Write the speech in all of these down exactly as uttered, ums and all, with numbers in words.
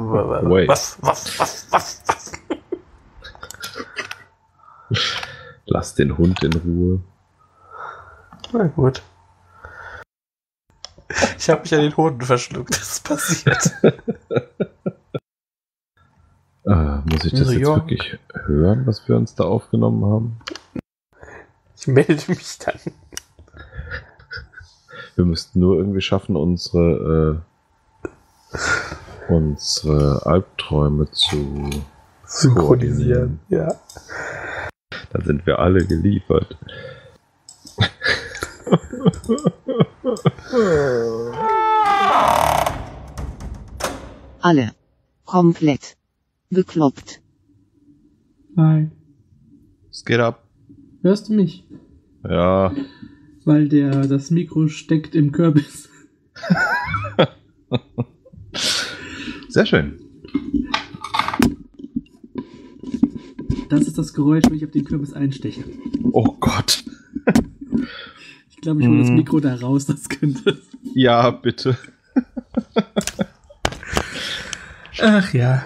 Wait. Was, was, was, was, was? Lass den Hund in Ruhe. Na gut. Ich habe mich an den Hoden verschluckt. Das ist passiert. Ah, muss ich das New jetzt York. wirklich hören, was wir uns da aufgenommen haben? Ich melde mich dann. Wir müssten nur irgendwie schaffen, unsere äh, unsere Albträume zu Synchronisieren. Ja. Dann sind wir alle geliefert. Alle. Komplett. Bekloppt. Nein. Es geht ab. Hörst du mich? Ja. Weil der das Mikro steckt im Kürbis. Sehr schön. Das ist das Geräusch, wenn ich auf den Kürbis einsteche. Oh Gott. Ich glaube, ich hole Mm. das Mikro da raus, das könnte. Ja, bitte. Ach ja.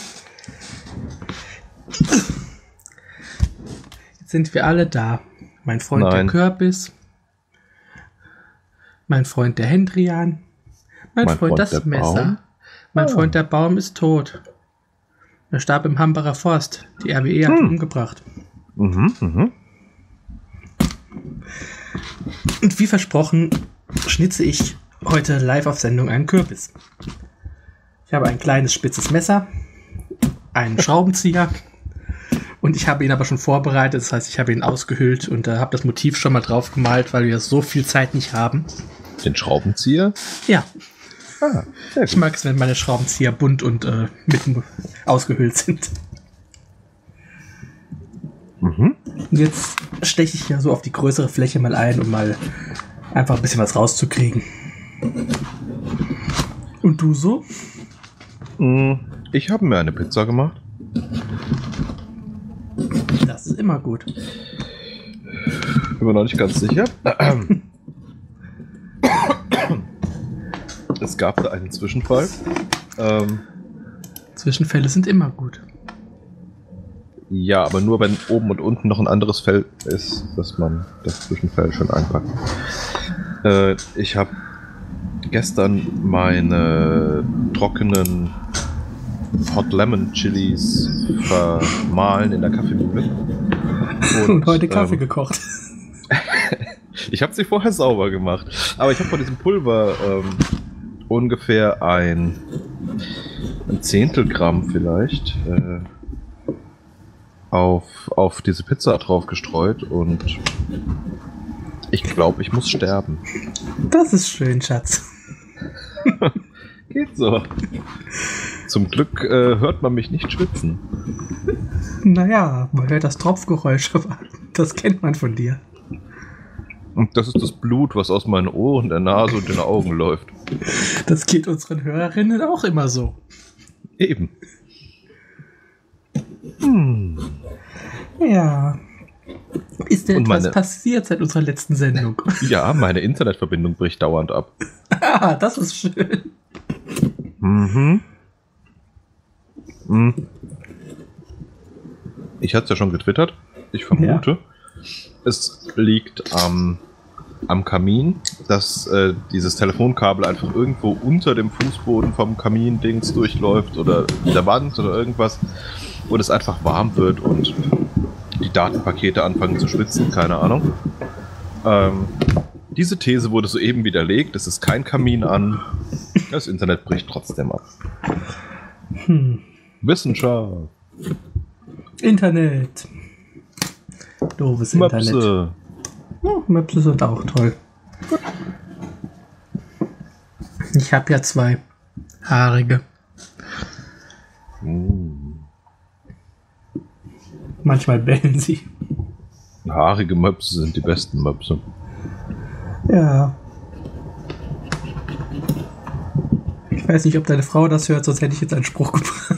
Jetzt sind wir alle da. Mein Freund Nein. der Kürbis. Mein Freund der Hendrian. Mein, Mein Freund, Freund das der Messer. Baum. Mein Oh. Freund der Baum ist tot. Er starb im Hambacher Forst. Die R W E hat ihn Hm. umgebracht. Mhm, mhm. Und wie versprochen schnitze ich heute live auf Sendung einen Kürbis. Ich habe ein kleines spitzes Messer, einen Schraubenzieher und ich habe ihn aber schon vorbereitet. Das heißt, ich habe ihn ausgehöhlt und äh, habe das Motiv schon mal drauf gemalt, weil wir so viel Zeit nicht haben. Den Schraubenzieher? Ja, Ah, sehr ich gut. mag es, wenn meine Schraubenzieher bunt und äh, mit ausgehöhlt sind. Mhm. Und jetzt steche ich ja so auf die größere Fläche mal ein, um mal einfach ein bisschen was rauszukriegen. Und du so? Mm, Ich habe mir eine Pizza gemacht. Das ist immer gut. Bin mir noch nicht ganz sicher. Es gab da einen Zwischenfall. Ähm, Zwischenfälle sind immer gut. ja, aber nur wenn oben und unten noch ein anderes Fell ist, dass man das Zwischenfell schon einpackt. Äh, ich habe gestern meine trockenen Hot Lemon Chilis vermahlen in der Kaffeemühle. Und, und heute Kaffee ähm, gekocht. Ich habe sie vorher sauber gemacht. Aber ich habe von diesem Pulver ähm, ungefähr ein, ein Zehntel Gramm vielleicht äh, auf, auf diese Pizza drauf gestreut und ich glaube, ich muss sterben. Das ist schön, Schatz. Geht so. Zum Glück äh, hört man mich nicht schwitzen. Naja, man hört das Tropfgeräusch, aber das kennt man von dir. Und das ist das Blut, was aus meinen Ohren, der Nase und den Augen läuft. Das geht unseren Hörerinnen auch immer so. Eben. Hm. Ja. Ist denn Und etwas meine- passiert seit unserer letzten Sendung? Ja, meine Internetverbindung bricht dauernd ab. Ah, das ist schön. Mhm. Mhm. Ich hatte es ja schon getwittert. Ich vermute, es liegt am, am Kamin, dass äh, dieses Telefonkabel einfach irgendwo unter dem Fußboden vom Kamindings durchläuft oder der Wand oder irgendwas, wo es einfach warm wird und die Datenpakete anfangen zu schwitzen, keine Ahnung. Ähm, diese These wurde soeben widerlegt, es ist kein Kamin an, das Internet bricht trotzdem ab. Hm. Wissenschaft, Internet. Doofes Internet. Möpse. Oh, Möpse sind auch toll. Ich habe ja zwei haarige. Mm. Manchmal bellen sie. Haarige Möpse sind die besten Möpse. Ja. Ich weiß nicht, ob deine Frau das hört, sonst hätte ich jetzt einen Spruch gebracht.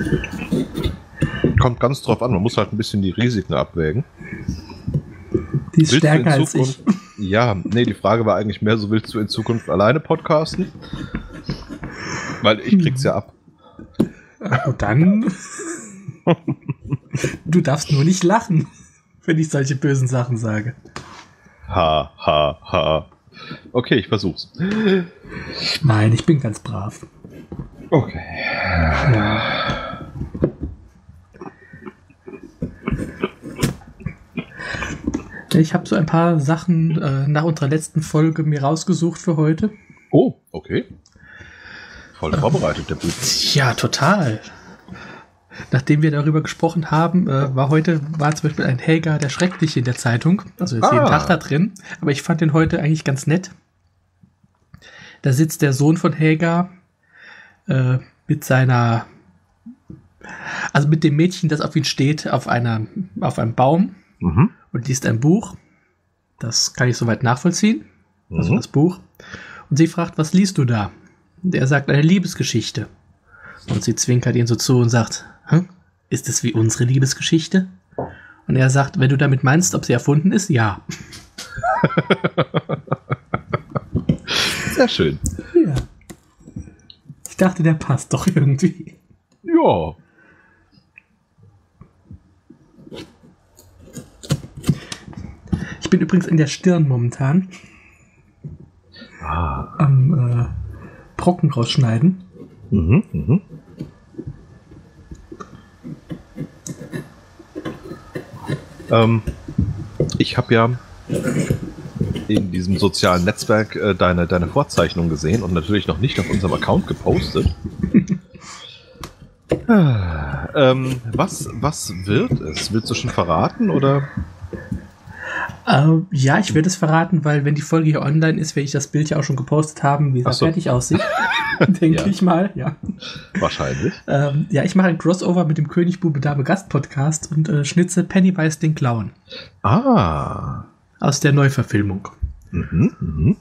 Kommt ganz drauf an, man muss halt ein bisschen die Risiken abwägen. Die ist Willst du in stärker als ich. Zukunft- Ja, nee, die Frage war eigentlich mehr so, willst du in Zukunft alleine podcasten? Weil ich krieg's ja ab. Und dann. Du darfst nur nicht lachen, wenn ich solche bösen Sachen sage. Ha, ha, ha. Okay, ich versuch's. Nein, ich bin ganz brav. Okay. Ja. Ich habe so ein paar Sachen äh, nach unserer letzten Folge mir rausgesucht für heute. Oh, okay. Voll vorbereitet, der Blut. Ja, total. Nachdem wir darüber gesprochen haben, äh, war heute war zum Beispiel ein Helga der Schreckliche in der Zeitung. Also jetzt Ah. jeden Tag da drin. Aber ich fand den heute eigentlich ganz nett. Da sitzt der Sohn von Helga äh, mit seiner, also mit dem Mädchen, das auf ihn steht, auf einer, auf einem Baum Mhm. und liest ein Buch. Das kann ich soweit nachvollziehen. Also Mhm. das Buch. Und sie fragt, was liest du da? Und er sagt, eine Liebesgeschichte. Und sie zwinkert ihn so zu und sagt, hm, ist es wie unsere Liebesgeschichte? Und er sagt, wenn du damit meinst, ob sie erfunden ist, ja. Sehr schön. Ja. Ich dachte, der passt doch irgendwie. Ja. Ich bin übrigens in der Stirn momentan Ah. am äh, Brocken rausschneiden. Mhm, mhm. Ähm, ich habe ja in diesem sozialen Netzwerk äh, deine, deine Vorzeichnung gesehen und natürlich noch nicht auf unserem Account gepostet. Ah, ähm, was, was wird es? Willst du schon verraten oder? Äh, ja, ich werde es verraten, weil wenn die Folge hier online ist, werde ich das Bild ja auch schon gepostet haben, wie Ach es so. fertig aussieht. Denke Ja. ich mal, ja. Wahrscheinlich. Ähm, ja, ich mache ein Crossover mit dem König Bube Dame Gast Podcast und äh, schnitze Pennywise den Clown Ah. aus der Neuverfilmung. Mhm, mhm.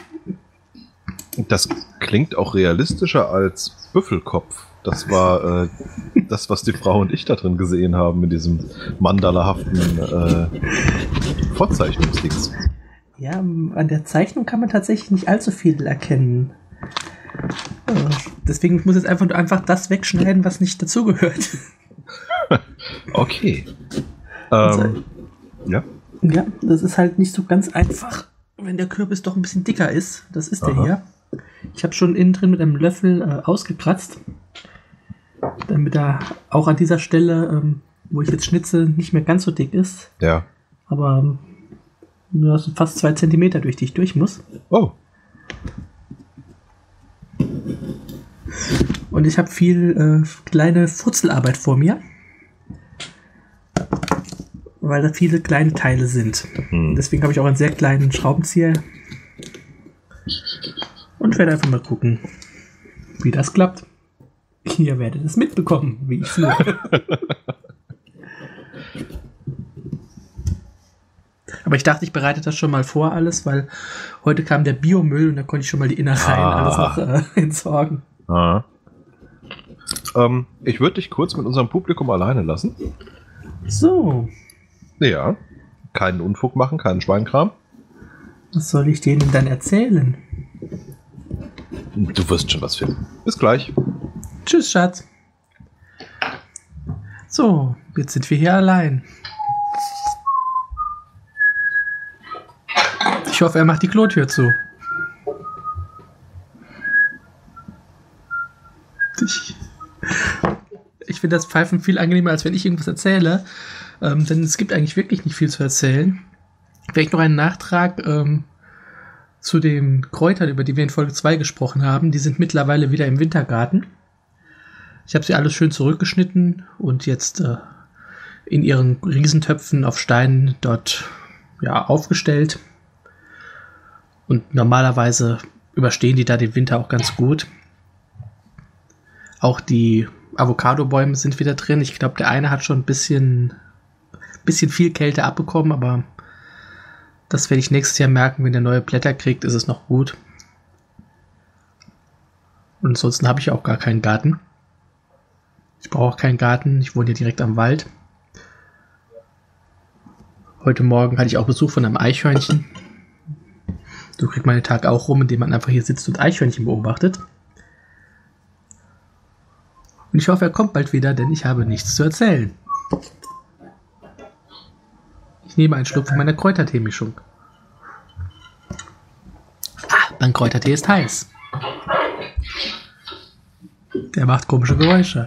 Das klingt auch realistischer als Büffelkopf. Das war äh, das, was die Frau und ich da drin gesehen haben in diesem mandalahaften äh, Vorzeichnungsdings. Ja, an der Zeichnung kann man tatsächlich nicht allzu viel erkennen. Äh, deswegen muss ich jetzt einfach, einfach das wegschneiden, was nicht dazugehört. Okay. Ähm, ja. Ja, das ist halt nicht so ganz einfach, wenn der Kürbis doch ein bisschen dicker ist. Das ist der Aha. hier. Ich habe schon innen drin mit einem Löffel äh, ausgekratzt, damit er auch an dieser Stelle, ähm, wo ich jetzt schnitze, nicht mehr ganz so dick ist. Ja. Aber ähm, nur so fast zwei Zentimeter, durch die ich durch muss. Oh. Und ich habe viel äh, kleine Futzelarbeit vor mir, weil da viele kleine Teile sind. Hm. Deswegen habe ich auch einen sehr kleinen Schraubenzieher und werde einfach mal gucken, wie das klappt. Ihr werdet es mitbekommen, wie ich führe. Aber ich dachte, ich bereite das schon mal vor alles, weil heute kam der Biomüll und da konnte ich schon mal die Innereien Ah. alles noch äh, entsorgen. Ah. Ähm, ich würde dich kurz mit unserem Publikum alleine lassen. So, Ja. Keinen Unfug machen, keinen Schweinkram. was soll ich denen dann erzählen? Du wirst schon was finden. Bis gleich. Tschüss, Schatz. So, jetzt sind wir hier allein. Ich hoffe, er macht die Klotür zu. Ich, ich finde das Pfeifen viel angenehmer, als wenn ich irgendwas erzähle. Ähm, denn es gibt eigentlich wirklich nicht viel zu erzählen. Vielleicht noch einen Nachtrag ähm, zu den Kräutern, über die wir in Folge zwei gesprochen haben. Die sind mittlerweile wieder im Wintergarten. Ich habe sie alles schön zurückgeschnitten und jetzt äh, in ihren Riesentöpfen auf Steinen dort ja, aufgestellt. Und normalerweise überstehen die da den Winter auch ganz gut. Auch die Avocado-Bäume sind wieder drin. Ich glaube, der eine hat schon ein bisschen, bisschen viel Kälte abbekommen, aber das werde ich nächstes Jahr merken, wenn der neue Blätter kriegt, ist es noch gut. Und ansonsten habe ich auch gar keinen Garten. Ich brauche auch keinen Garten. Ich wohne hier direkt am Wald. Heute Morgen hatte ich auch Besuch von einem Eichhörnchen. So kriegt man den Tag auch rum, indem man einfach hier sitzt und Eichhörnchen beobachtet. Und ich hoffe, er kommt bald wieder, denn ich habe nichts zu erzählen. Ich nehme einen Schluck von meiner Kräutertee-Mischung. Ah, mein Kräutertee ist heiß. Der macht komische Geräusche.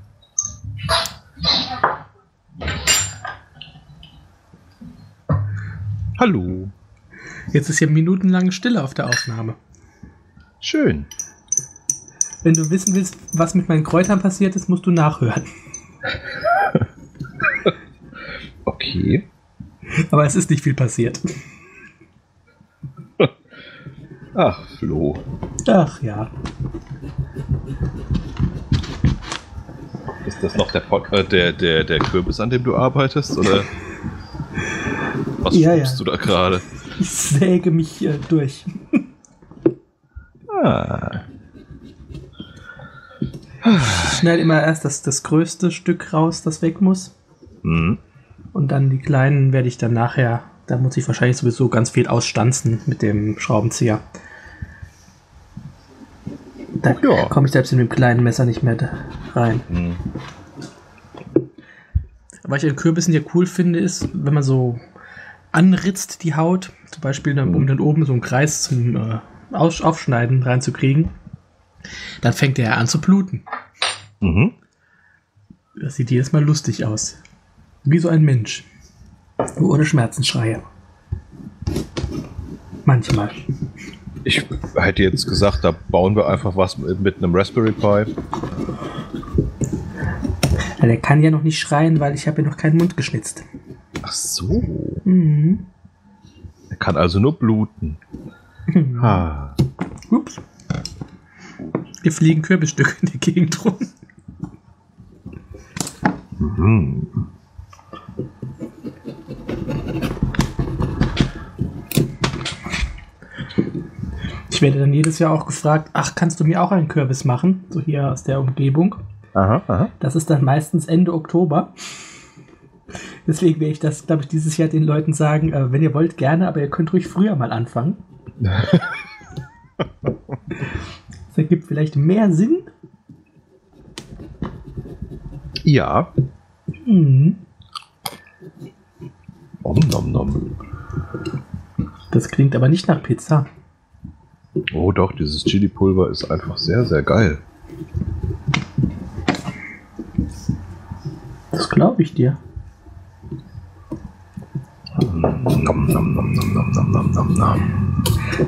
Hallo. Jetzt ist hier minutenlang Stille auf der Aufnahme. Schön. Wenn du wissen willst, was mit meinen Kräutern passiert ist, musst du nachhören. Okay. Aber es ist nicht viel passiert. Ach, Flo. Ach ja. Ist das noch der, Pod äh, der, der, der Kürbis, an dem du arbeitest? Oder was Ja, schubst ja. du da gerade? Ich säge mich äh, durch. Ah. Ich schneide immer erst das, das größte Stück raus, das weg muss. Mhm. Und dann die kleinen werde ich dann nachher, da muss ich wahrscheinlich sowieso ganz viel ausstanzen mit dem Schraubenzieher. Da Ja. komme ich selbst in dem kleinen Messer nicht mehr da rein. Mhm. Was ich an Kürbissen ja cool finde, ist, wenn man so anritzt die Haut, zum Beispiel dann, um dann oben so einen Kreis zum äh, Aus Aufschneiden reinzukriegen, dann fängt der an zu bluten. Mhm. Das sieht jedes Mal lustig aus. Wie so ein Mensch. Nur ohne Schmerzensschreie. Manchmal. Ich hätte jetzt gesagt, da bauen wir einfach was mit, mit einem Raspberry Pi. Ja, der kann ja noch nicht schreien, weil ich habe ja noch keinen Mund geschnitzt. Ach so. Mhm. Er kann also nur bluten. Ah. Ups. Hier fliegen Kürbisstücke in die Gegend rum. Mhm. Ich werde dann jedes Jahr auch gefragt, ach, kannst du mir auch einen Kürbis machen? So hier aus der Umgebung. Aha, aha. Das ist dann meistens Ende Oktober. Deswegen werde ich das, glaube ich, dieses Jahr den Leuten sagen, äh, wenn ihr wollt, gerne, aber ihr könnt ruhig früher mal anfangen. Das ergibt vielleicht mehr Sinn. Ja. Mhm. Om nom nom. Das klingt aber nicht nach Pizza. Oh doch, dieses Chili-Pulver ist einfach sehr, sehr geil. Das glaube ich dir. Nom, nom, nom, nom, nom, nom, nom, nom.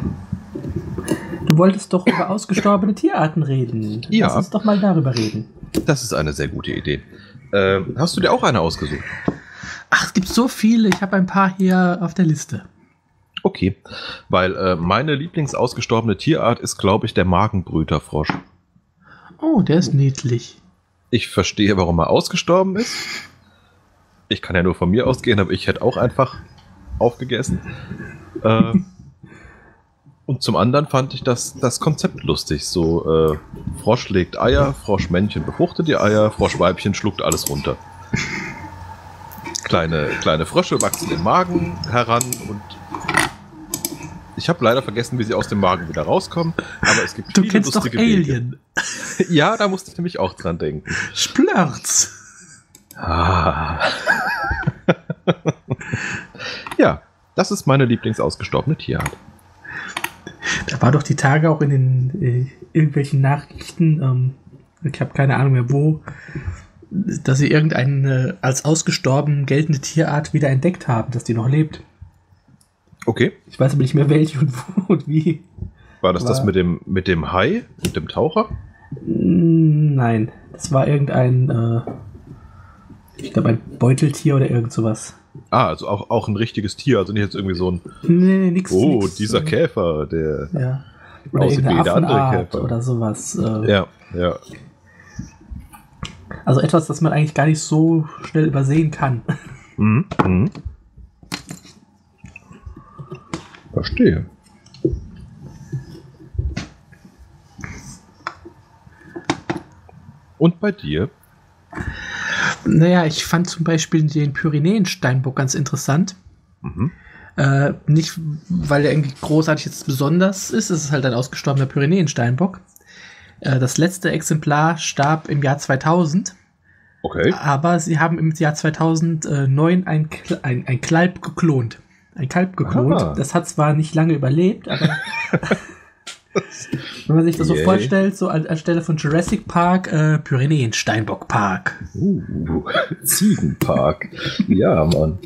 Du wolltest doch über ausgestorbene Tierarten reden. Ja. Lass uns doch mal darüber reden. Das ist eine sehr gute Idee. Ähm, hast du dir auch eine ausgesucht? Ach, es gibt so viele. Ich habe ein paar hier auf der Liste. Okay, weil äh, meine lieblingsausgestorbene Tierart ist, glaube ich, der Magenbrüterfrosch. Oh, der ist niedlich. Ich verstehe, warum er ausgestorben ist. Ich kann ja nur von mir ausgehen, aber ich hätte auch einfach aufgegessen. Äh, und zum anderen fand ich das, das Konzept lustig. So, äh, Frosch legt Eier, Froschmännchen befruchtet die Eier, Froschweibchen schluckt alles runter. Kleine, kleine Frösche wachsen im Magen heran und ich habe leider vergessen, wie sie aus dem Magen wieder rauskommen, aber es gibt Du viele kennst doch lustige Wege. Alien. Ja, da musste ich nämlich auch dran denken. Splörz. Ah. Ja, das ist meine lieblingsausgestorbene Tierart. Da war doch die Tage auch in den äh, irgendwelchen Nachrichten, ähm, ich habe keine Ahnung mehr wo, dass sie irgendeine als ausgestorben geltende Tierart wieder entdeckt haben, dass die noch lebt. Okay. Ich weiß aber nicht mehr welche und wo und wie. War das Aber das mit dem, mit dem Hai, mit dem Taucher? Nein, das war irgendein, äh, ich glaube ein Beuteltier oder irgend sowas. Ah, also auch, auch ein richtiges Tier, also nicht jetzt irgendwie so ein, Nee, nee, nix. oh, nix, dieser äh, Käfer, der Ja. Oder aussieht wie irgendeine jeder andere Affenart Käfer. oder sowas. Äh, Ja, ja. Also etwas, das man eigentlich gar nicht so schnell übersehen kann. Mhm. Mhm. Verstehe. Und bei dir? Naja, ich fand zum Beispiel den Pyrenäensteinbock ganz interessant. Mhm. Äh, nicht, weil der irgendwie großartig jetzt besonders ist, es ist halt ein ausgestorbener Pyrenäensteinbock. Äh, das letzte Exemplar starb im Jahr zweitausend. Okay. Aber sie haben im Jahr zweitausendneun ein, Kl- ein, ein Kalb geklont. Ein Kalb geklont. Ah. Das hat zwar nicht lange überlebt, aber wenn man sich das so Yay. vorstellt, so an, anstelle von Jurassic Park, äh, Pyrenäen-Steinbock Park. Uh, Ziegenpark. Ja, Mann.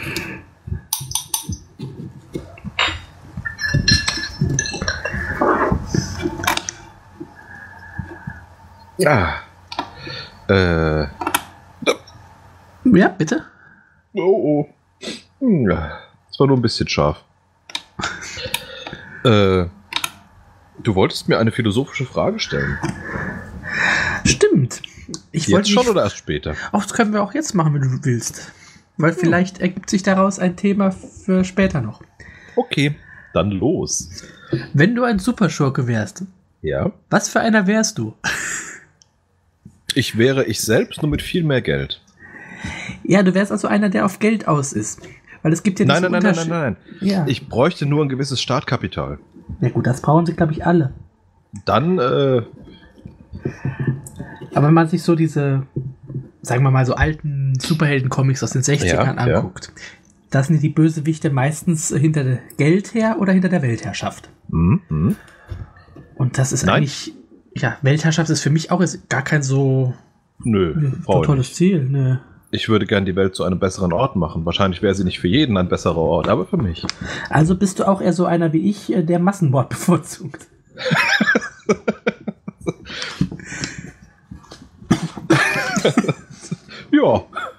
Ja. Äh. Ja, bitte? Oh, oh. Hm, ja. Das war nur ein bisschen scharf. äh. Du wolltest mir eine philosophische Frage stellen. Stimmt. Ich Jetzt schon mich, oder erst später? Auch das können wir auch jetzt machen, wenn du willst. Weil vielleicht ergibt sich daraus ein Thema für später noch. Okay, dann los. Wenn du ein Superschurke wärst, Ja. was für einer wärst du? Ich wäre ich selbst, nur mit viel mehr Geld. Ja, du wärst also einer, der auf Geld aus ist. Weil es gibt ja Nein, diesen nein, nein, nein, Unterschied- nein, nein. Ja. Ich bräuchte nur ein gewisses Startkapital. Ja gut, das brauchen sie, glaube ich, alle. Dann, äh, Aber wenn man sich so diese, sagen wir mal, so alten Superhelden-Comics aus den sechzigern Ja, ja. anguckt, da sind die Bösewichte meistens hinter der Geld her oder hinter der Weltherrschaft. hm, hm. Und das ist Nein. eigentlich, ja, Weltherrschaft ist für mich auch jetzt gar kein so, Nö, so brauche ich tolles nicht. Ziel. Ne. Ich würde gern die Welt zu einem besseren Ort machen. Wahrscheinlich wäre sie nicht für jeden ein besserer Ort, aber für mich. Also bist du auch eher so einer wie ich, äh, der Massenmord bevorzugt. Ja.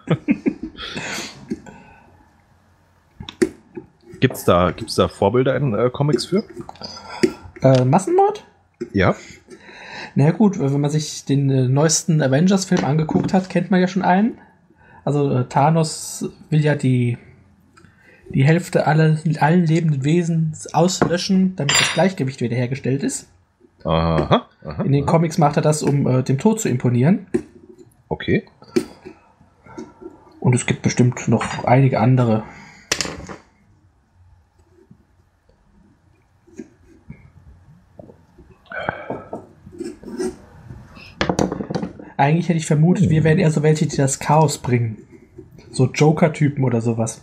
Gibt's da, gibt's da Vorbilder in äh, Comics für? Äh, Massenmord? Ja. Na gut, wenn man sich den äh, neuesten Avengers-Film angeguckt hat, kennt man ja schon einen. Also äh, Thanos will ja die, die Hälfte aller, allen lebenden Wesen auslöschen, damit das Gleichgewicht wiederhergestellt ist. Aha. aha In den aha. Comics macht er das, um äh, dem Tod zu imponieren. Okay. Und es gibt bestimmt noch einige andere. Eigentlich hätte ich vermutet, wir wären eher so welche, die das Chaos bringen. So Joker-Typen oder sowas.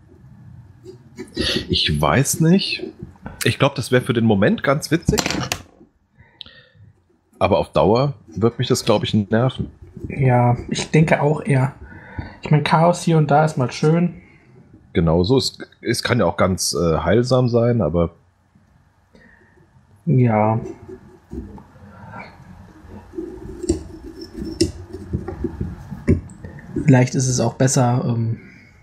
Ich weiß nicht. Ich glaube, das wäre für den Moment ganz witzig. Aber auf Dauer wird mich das, glaube ich, nerven. Ja, ich denke auch eher. Ich meine, Chaos hier und da ist mal schön. Genauso. Es, es kann ja auch ganz äh, heilsam sein, aber Ja. Vielleicht ist es auch besser, ähm,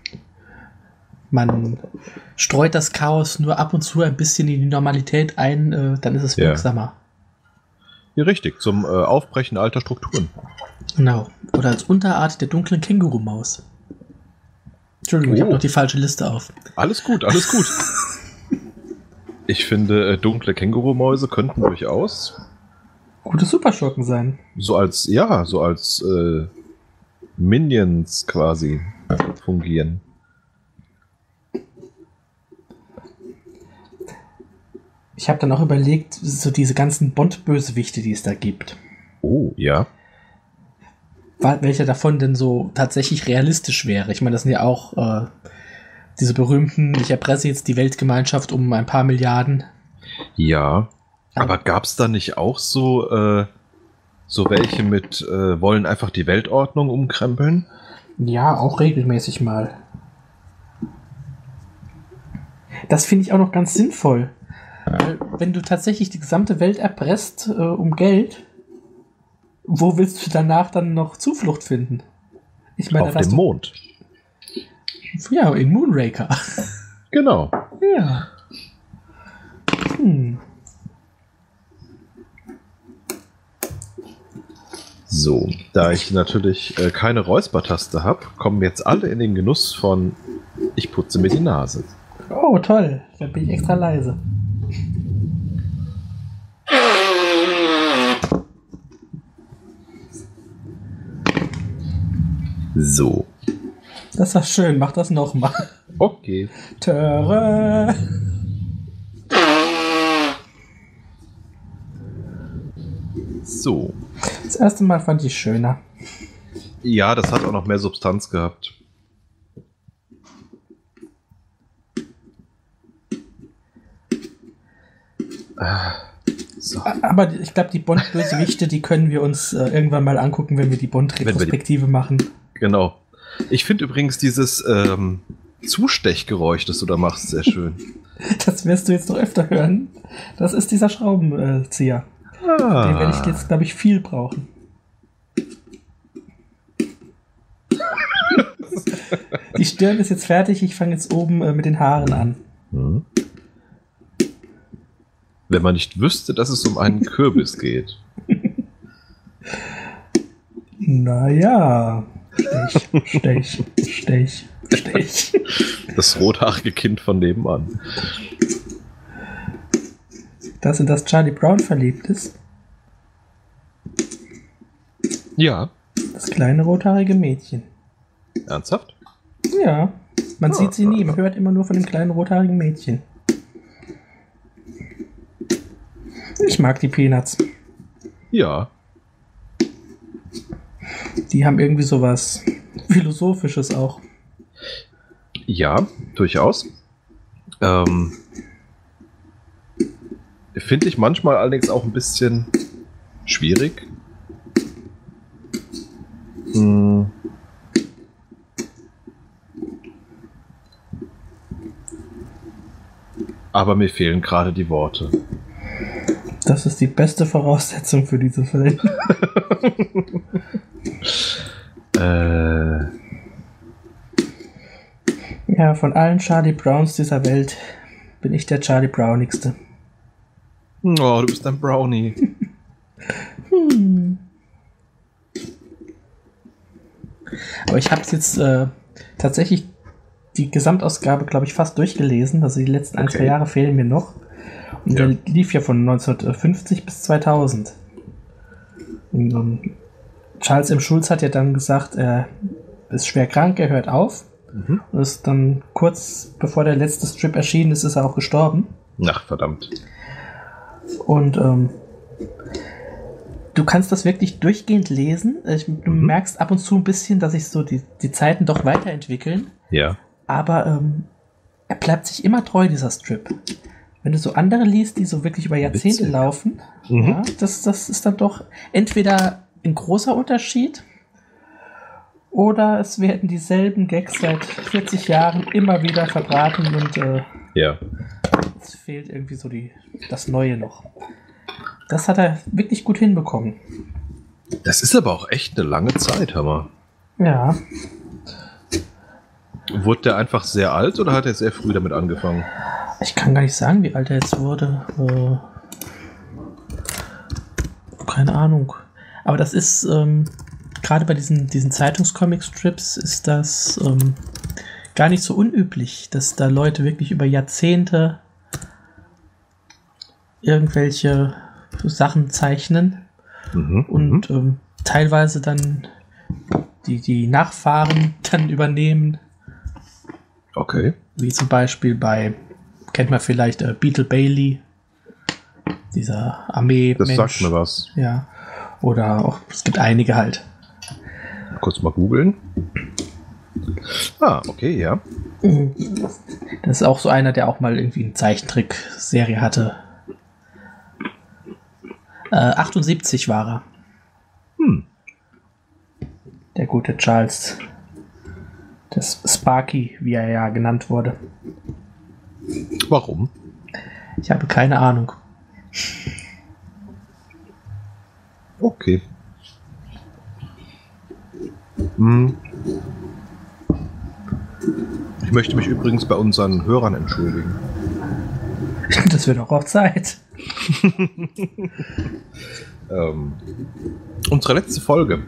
man streut das Chaos nur ab und zu ein bisschen in die Normalität ein, äh, dann ist es Ja. wirksamer. ja, richtig, zum äh, Aufbrechen alter Strukturen. Genau. Oder als Unterart der dunklen Kängurumaus. Entschuldigung, ich Oh. habe noch die falsche Liste auf. Alles gut, alles gut. Ich finde, äh, dunkle Kängurumäuse könnten durchaus Gute Superschurken sein. so als, ja, so als äh, Minions quasi fungieren. Ich habe dann auch überlegt, so diese ganzen Bond-Bösewichte, die es da gibt. Oh, ja. Wa- Welcher davon denn so tatsächlich realistisch wäre? Ich meine, das sind ja auch äh, diese berühmten, ich erpresse jetzt die Weltgemeinschaft um ein paar Milliarden. Ja. Aber gab's da nicht auch so, äh, so welche mit, äh, wollen einfach die Weltordnung umkrempeln? Ja, auch regelmäßig mal. Das finde ich auch noch ganz sinnvoll. Weil, wenn du tatsächlich die gesamte Welt erpresst äh, um Geld, wo willst du danach dann noch Zuflucht finden? Ich meine, Auf dann hast dem du- Mond. Ja, in Moonraker. Genau. Ja. Hm. So, da ich natürlich äh, keine Räuspertaste habe, kommen jetzt alle in den Genuss von ich putze mir die Nase. Oh, toll. Da bin ich extra leise. So. Das war schön. Mach das nochmal. Okay. Töre. So. Das erste Mal fand ich schöner. Ja, das hat auch noch mehr Substanz gehabt. So. Aber ich glaube, die Bond-Bösewichte, die können wir uns äh, irgendwann mal angucken, wenn wir die Bond-Retrospektive machen. Genau. Ich finde übrigens dieses ähm, Zustechgeräusch, das du da machst, sehr schön. Das wirst du jetzt noch öfter hören. Das ist dieser Schraubenzieher. Ah. Den werde ich jetzt, glaube ich, viel brauchen. Die Stirn ist jetzt fertig. Ich fange jetzt oben äh, mit den Haaren an. Hm. Wenn man nicht wüsste, dass es um einen Kürbis geht. Naja. Stech, Stech, Stech, Stech. Das rothaarige Kind von nebenan. Das, in das Charlie Brown verliebt ist. Ja. Das kleine rothaarige Mädchen. Ernsthaft? Ja. Man Ah, sieht sie nie. ah, Man hört immer nur von dem kleinen rothaarigen Mädchen. Ich mag die Peanuts. Ja. Die haben irgendwie sowas Philosophisches auch. Ja, durchaus. Ähm, Finde ich manchmal allerdings auch ein bisschen schwierig. Hm. Aber mir fehlen gerade die Worte. Das ist die beste Voraussetzung für diese Film. äh... Ja, von allen Charlie Browns dieser Welt bin ich der Charlie Brownigste. Oh, du bist ein Brownie. Hm. Aber ich habe jetzt äh, tatsächlich die Gesamtausgabe, glaube ich, fast durchgelesen. Also die letzten ein, Okay. zwei Jahre fehlen mir noch. Und Ja. der lief ja von neunzehnhundertfünfzig bis zweitausend. Und, um, Charles M. Schulz hat ja dann gesagt, er ist schwer krank, er hört auf. Mhm. Und ist dann kurz bevor der letzte Strip erschienen ist, ist er auch gestorben. Ach, verdammt. Und ähm, du kannst das wirklich durchgehend lesen. Ich, du Mhm. merkst ab und zu ein bisschen, dass sich so die, die Zeiten doch weiterentwickeln. Ja. Aber ähm, er bleibt sich immer treu, dieser Strip. Wenn du so andere liest, die so wirklich über Jahrzehnte Witzig. laufen, Mhm. ja, das, das ist dann doch entweder ein großer Unterschied oder es werden dieselben Gags seit vierzig Jahren immer wieder verbraten und äh, Ja. es fehlt irgendwie so die, das Neue noch. Das hat er wirklich gut hinbekommen. Das ist aber auch echt eine lange Zeit, Hammer. Ja, Wurde der einfach sehr alt oder hat er sehr früh damit angefangen? ich kann gar nicht sagen, wie alt er jetzt wurde. Äh, keine Ahnung. Aber das ist, ähm, gerade bei diesen, diesen Zeitungscomic-Strips ist das ähm, gar nicht so unüblich, dass da Leute wirklich über Jahrzehnte irgendwelche Sachen zeichnen Mhm. und ähm, teilweise dann die, die Nachfahren dann übernehmen, Okay. wie zum Beispiel bei, kennt man vielleicht äh, Beetle Bailey, dieser Armee. Das sagt mir was. Ja. Oder auch, es gibt einige halt. Kurz mal googeln. Ah, okay, ja. Das ist auch so einer, der auch mal irgendwie eine Zeichentrickserie hatte. Äh, achtundsiebzig war er. Hm. Der gute Charles. Das Sparky, wie er ja genannt wurde. Warum? Ich habe keine Ahnung. Okay. Hm. Ich möchte mich übrigens bei unseren Hörern entschuldigen. Das wird auch auf Zeit. Ähm, unsere letzte Folge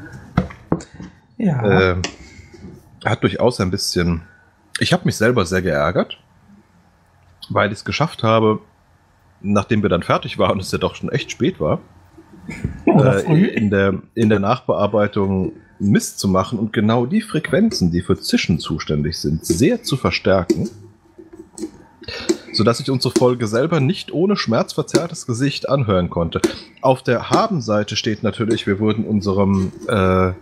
Ja. äh, hat durchaus ein bisschen... Ich habe mich selber sehr geärgert, weil ich es geschafft habe, nachdem wir dann fertig waren und es ja doch schon echt spät war, Oder äh, früh. in, der, in der Nachbearbeitung Mist zu machen und genau die Frequenzen, die für Zischen zuständig sind, sehr zu verstärken, sodass ich unsere Folge selber nicht ohne schmerzverzerrtes Gesicht anhören konnte. Auf der Haben-Seite steht natürlich, wir wurden unserem äh,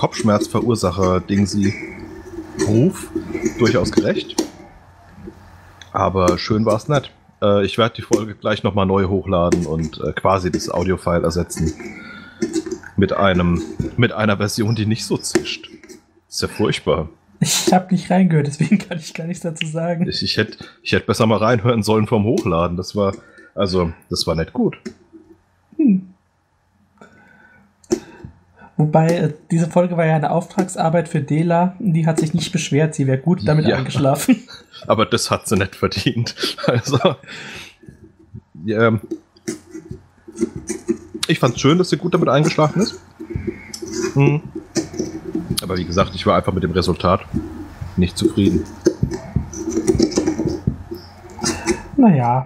Kopfschmerzverursacher-Dingsi-Ruf durchaus gerecht. Aber schön war es nicht. Äh, ich werde die Folge gleich nochmal neu hochladen und äh, quasi das Audio-File ersetzen. Mit einem, mit einer Version, die nicht so zischt. Ist ja furchtbar. Ich habe nicht reingehört, deswegen kann ich gar nichts dazu sagen. Ich, ich hätte ich hätt besser mal reinhören sollen vom Hochladen. Das war, also, das war nicht gut. Hm. Wobei, äh, diese Folge war ja eine Auftragsarbeit für Dela. Die hat sich nicht beschwert, sie wäre gut damit Ja. eingeschlafen. Aber das hat sie nicht verdient. Also, ja, ich fand's schön, dass sie gut damit eingeschlafen ist. Hm. Aber wie gesagt, ich war einfach mit dem Resultat nicht zufrieden. Naja.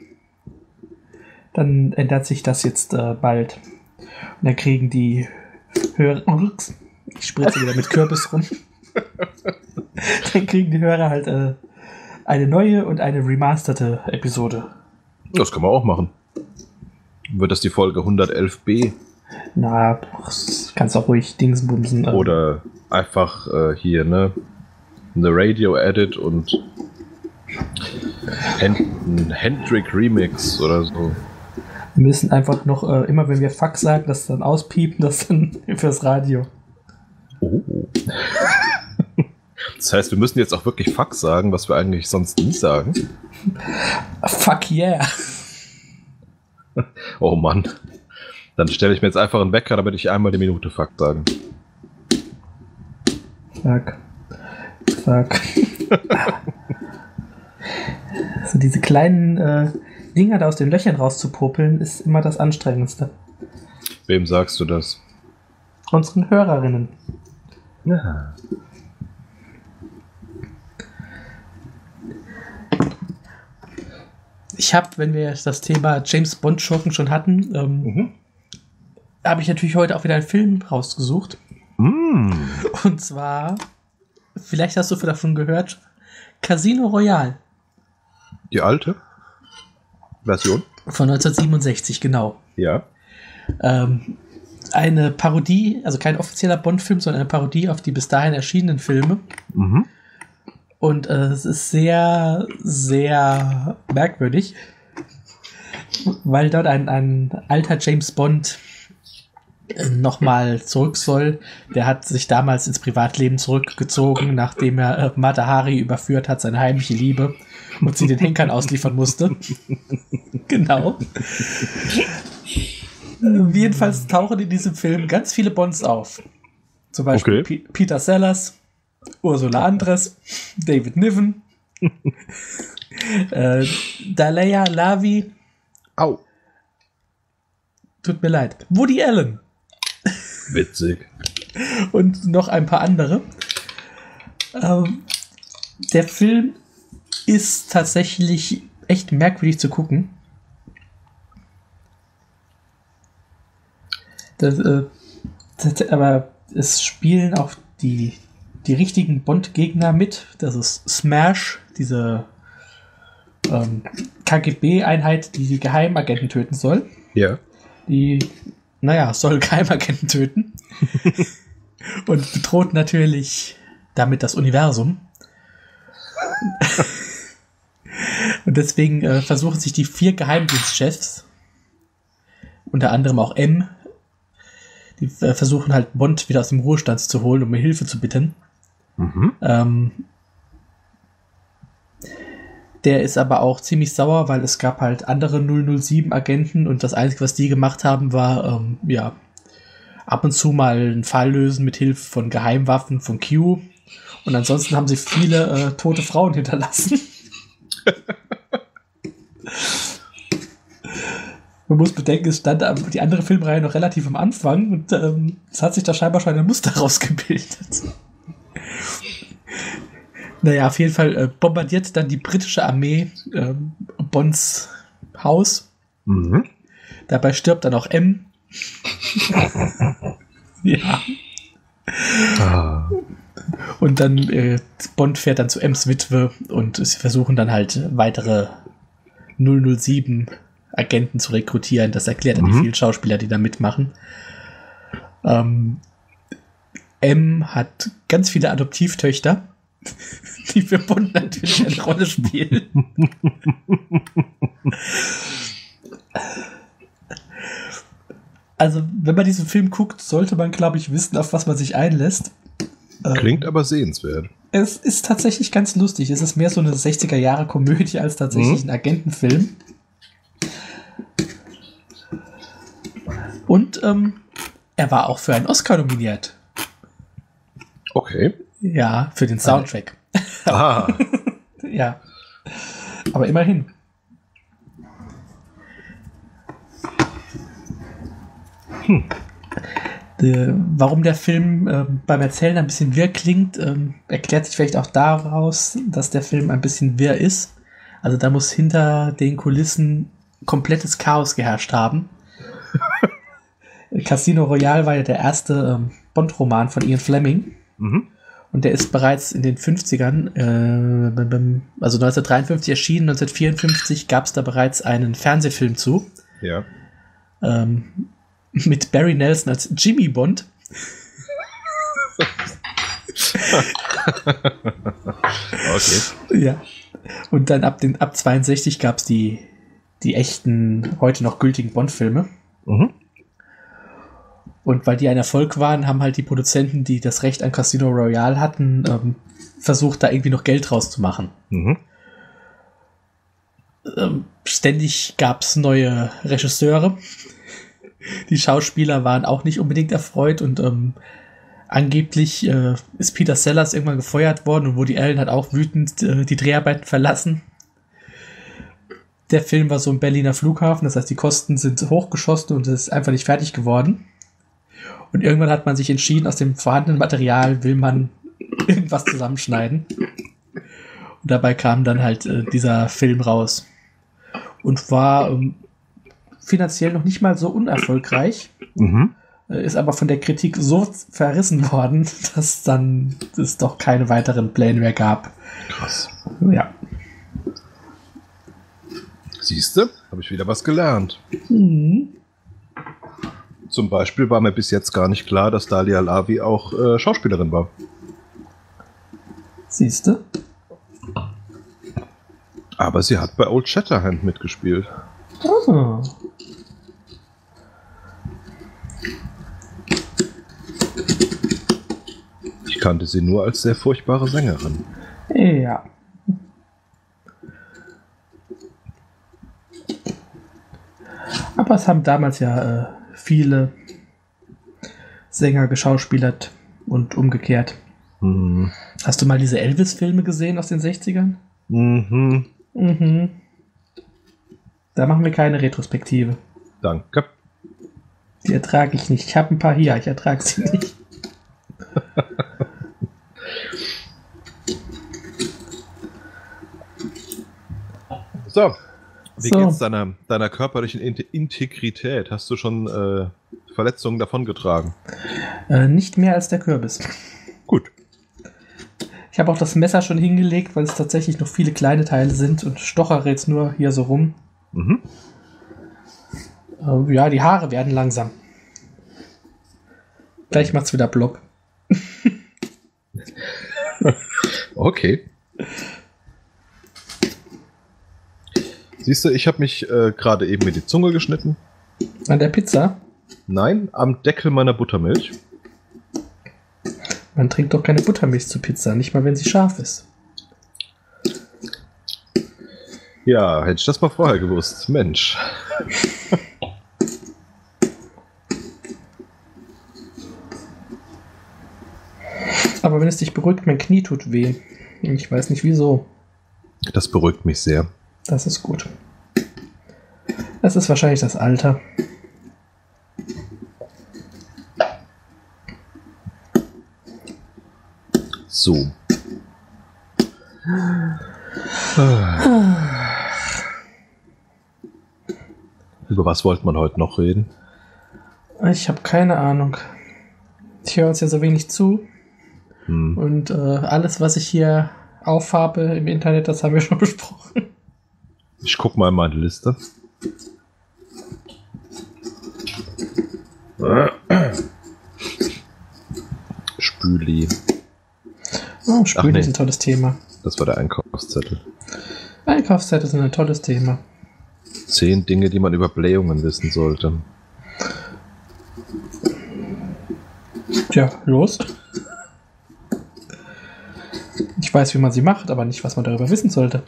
Dann ändert sich das jetzt äh, bald. Und dann kriegen die Hörer... Ups, ich spritze wieder mit Kürbis rum. Dann kriegen die Hörer halt äh, eine neue und eine remasterte Episode. Das kann man auch machen. Wird das die Folge hundertelf b? Na, kannst auch ruhig Dingsbumsen. Äh. Oder einfach äh, hier, ne? Eine Radio-Edit und Hen ein Hendrick Remix oder so. Wir müssen einfach noch, äh, immer wenn wir Fuck sagen, das dann auspiepen, das dann fürs Radio. Oh. Das heißt, wir müssen jetzt auch wirklich Fuck sagen, was wir eigentlich sonst nie sagen. Fuck yeah. Oh Mann. Dann stelle ich mir jetzt einfach einen Wecker, damit ich einmal die Minute Fuck sagen. Fuck. Fuck. So diese kleinen äh, Dinger da aus den Löchern rauszupopeln, ist immer das Anstrengendste. Wem sagst du das? Unseren Hörerinnen. Ja. Ich habe, wenn wir das Thema James Bond Schurken schon hatten, ähm, Mhm. habe ich natürlich heute auch wieder einen Film rausgesucht. Mm. Und zwar, vielleicht hast du davon gehört, Casino Royale. Die alte Version? Von neunzehnhundertsiebenundsechzig, genau. Ja. Ähm, eine Parodie, also kein offizieller Bond-Film, sondern eine Parodie auf die bis dahin erschienenen Filme. Mhm. Und äh, es ist sehr, sehr merkwürdig, weil dort ein, ein alter James Bond äh, nochmal zurück soll. Der hat sich damals ins Privatleben zurückgezogen, nachdem er äh, Mata Hari überführt hat, seine heimliche Liebe, und sie den Henkern ausliefern musste. Genau. Jedenfalls tauchen in diesem Film ganz viele Bonds auf. Zum Beispiel Okay. P- Peter Sellers, Ursula Andress, David Niven, äh, Dalaya Lavi, Au. tut mir leid, Woody Allen Witzig. und noch ein paar andere. Ähm, der Film ist tatsächlich echt merkwürdig zu gucken. Das, äh, das, aber es spielen auch die die richtigen Bond-Gegner mit. Das ist Smash, diese ähm, K G B-Einheit, die die Geheimagenten töten soll. Ja. Die, naja, soll Geheimagenten töten. Und bedroht natürlich damit das Universum. Und deswegen äh, versuchen sich die vier Geheimdienstchefs, unter anderem auch M, die äh, versuchen halt Bond wieder aus dem Ruhestand zu holen, um Hilfe zu bitten. Mhm. Ähm, der ist aber auch ziemlich sauer, weil es gab halt andere null null sieben Agenten und das Einzige, was die gemacht haben, war ähm, ja ab und zu mal einen Fall lösen mit Hilfe von Geheimwaffen von Q, und ansonsten haben sie viele äh, tote Frauen hinterlassen. Man muss bedenken, es stand die andere Filmreihe noch relativ am Anfang und ähm, es hat sich da scheinbar schon ein Muster rausgebildet. Naja, auf jeden Fall äh, bombardiert dann die britische Armee äh, Bonds Haus. Mhm. Dabei stirbt dann auch M. Ja. Ah. Und dann äh, Bond fährt dann zu M's Witwe und sie versuchen dann halt weitere null null sieben Agenten zu rekrutieren. Das erklärt dann mhm. die vielen Schauspieler, die da mitmachen. Ähm, M hat ganz viele Adoptivtöchter, die für Bond natürlich eine Rolle spielen. Also, wenn man diesen Film guckt, sollte man, glaube ich, wissen, auf was man sich einlässt. Klingt ähm, aber sehenswert. Es ist tatsächlich ganz lustig. Es ist mehr so eine sechziger-Jahre-Komödie als tatsächlich mhm. ein Agentenfilm. Und ähm, er war auch für einen Oscar nominiert. Okay. Ja, für den Soundtrack. Ah. Ja. Aber immerhin. Hm. Äh, warum der Film äh, beim Erzählen ein bisschen wirr klingt, äh, erklärt sich vielleicht auch daraus, dass der Film ein bisschen wirr ist. Also da muss hinter den Kulissen komplettes Chaos geherrscht haben. Casino Royale war ja der erste ähm, Bond-Roman von Ian Fleming. Mhm. Und der ist bereits in den fünfzigern, äh, also neunzehnhundertdreiundfünfzig erschienen, neunzehnhundertvierundfünfzig gab es da bereits einen Fernsehfilm zu. Ja. Ähm, mit Barry Nelson als Jimmy Bond. Okay. Ja. Und dann ab, den, ab zweiundsechzig gab es die, die echten, heute noch gültigen Bond-Filme. Mhm. Und weil die ein Erfolg waren, haben halt die Produzenten, die das Recht an Casino Royale hatten, ähm, versucht, da irgendwie noch Geld rauszumachen. Mhm. Ähm, ständig gab es neue Regisseure. Die Schauspieler waren auch nicht unbedingt erfreut und ähm, angeblich äh, ist Peter Sellers irgendwann gefeuert worden und Woody Allen hat auch wütend äh, die Dreharbeiten verlassen. Der Film war so im Berliner Flughafen, das heißt, die Kosten sind hochgeschossen und es ist einfach nicht fertig geworden. Und irgendwann hat man sich entschieden, aus dem vorhandenen Material will man irgendwas zusammenschneiden. Und dabei kam dann halt äh, dieser Film raus. Und war ähm, finanziell noch nicht mal so unerfolgreich. Mhm. Äh, ist aber von der Kritik so verrissen worden, dass dann es doch keine weiteren Pläne mehr gab. Krass. Ja. Siehste, habe ich wieder was gelernt. Mhm. Zum Beispiel war mir bis jetzt gar nicht klar, dass Dalia Lavi auch äh, Schauspielerin war. Siehste? Aber sie hat bei Old Shatterhand mitgespielt. Oh. Ich kannte sie nur als sehr furchtbare Sängerin. Ja. Aber es haben damals ja äh, viele Sänger geschauspielert und umgekehrt. Mhm. Hast du mal diese Elvis-Filme gesehen aus den sechzigern? Mhm. Mhm. Da machen wir keine Retrospektive. Danke. Die ertrage ich nicht. Ich habe ein paar hier, ich ertrage sie nicht. So. Wie so. geht's deiner, deiner körperlichen Integrität? Hast du schon äh, Verletzungen davongetragen? Äh, nicht mehr als der Kürbis. Gut. Ich habe auch das Messer schon hingelegt, weil es tatsächlich noch viele kleine Teile sind und stochere jetzt nur hier so rum. Mhm. Äh, ja, die Haare werden langsam. Gleich macht's wieder plopp. Okay. Siehst du, ich habe mich äh, gerade eben mit die Zunge geschnitten. An der Pizza? Nein, am Deckel meiner Buttermilch. Man trinkt doch keine Buttermilch zur Pizza, nicht mal wenn sie scharf ist. Ja, hätte ich das mal vorher gewusst. Mensch. Aber wenn es dich beruhigt, mein Knie tut weh. Ich weiß nicht wieso. Das beruhigt mich sehr. Das ist gut. Das ist wahrscheinlich das Alter. So. Über was wollte man heute noch reden? Ich habe keine Ahnung. Ich höre uns ja so wenig zu. Hm. Und äh, alles, was ich hier aufhabe im Internet, das haben wir schon besprochen. Ich guck mal in meine Liste. Spüli. Oh, Spüli nee. ist ein tolles Thema. Das war der Einkaufszettel. Einkaufszettel sind ein tolles Thema. Zehn Dinge, die man über Blähungen wissen sollte. Tja, los. Ich weiß, wie man sie macht, aber nicht, was man darüber wissen sollte.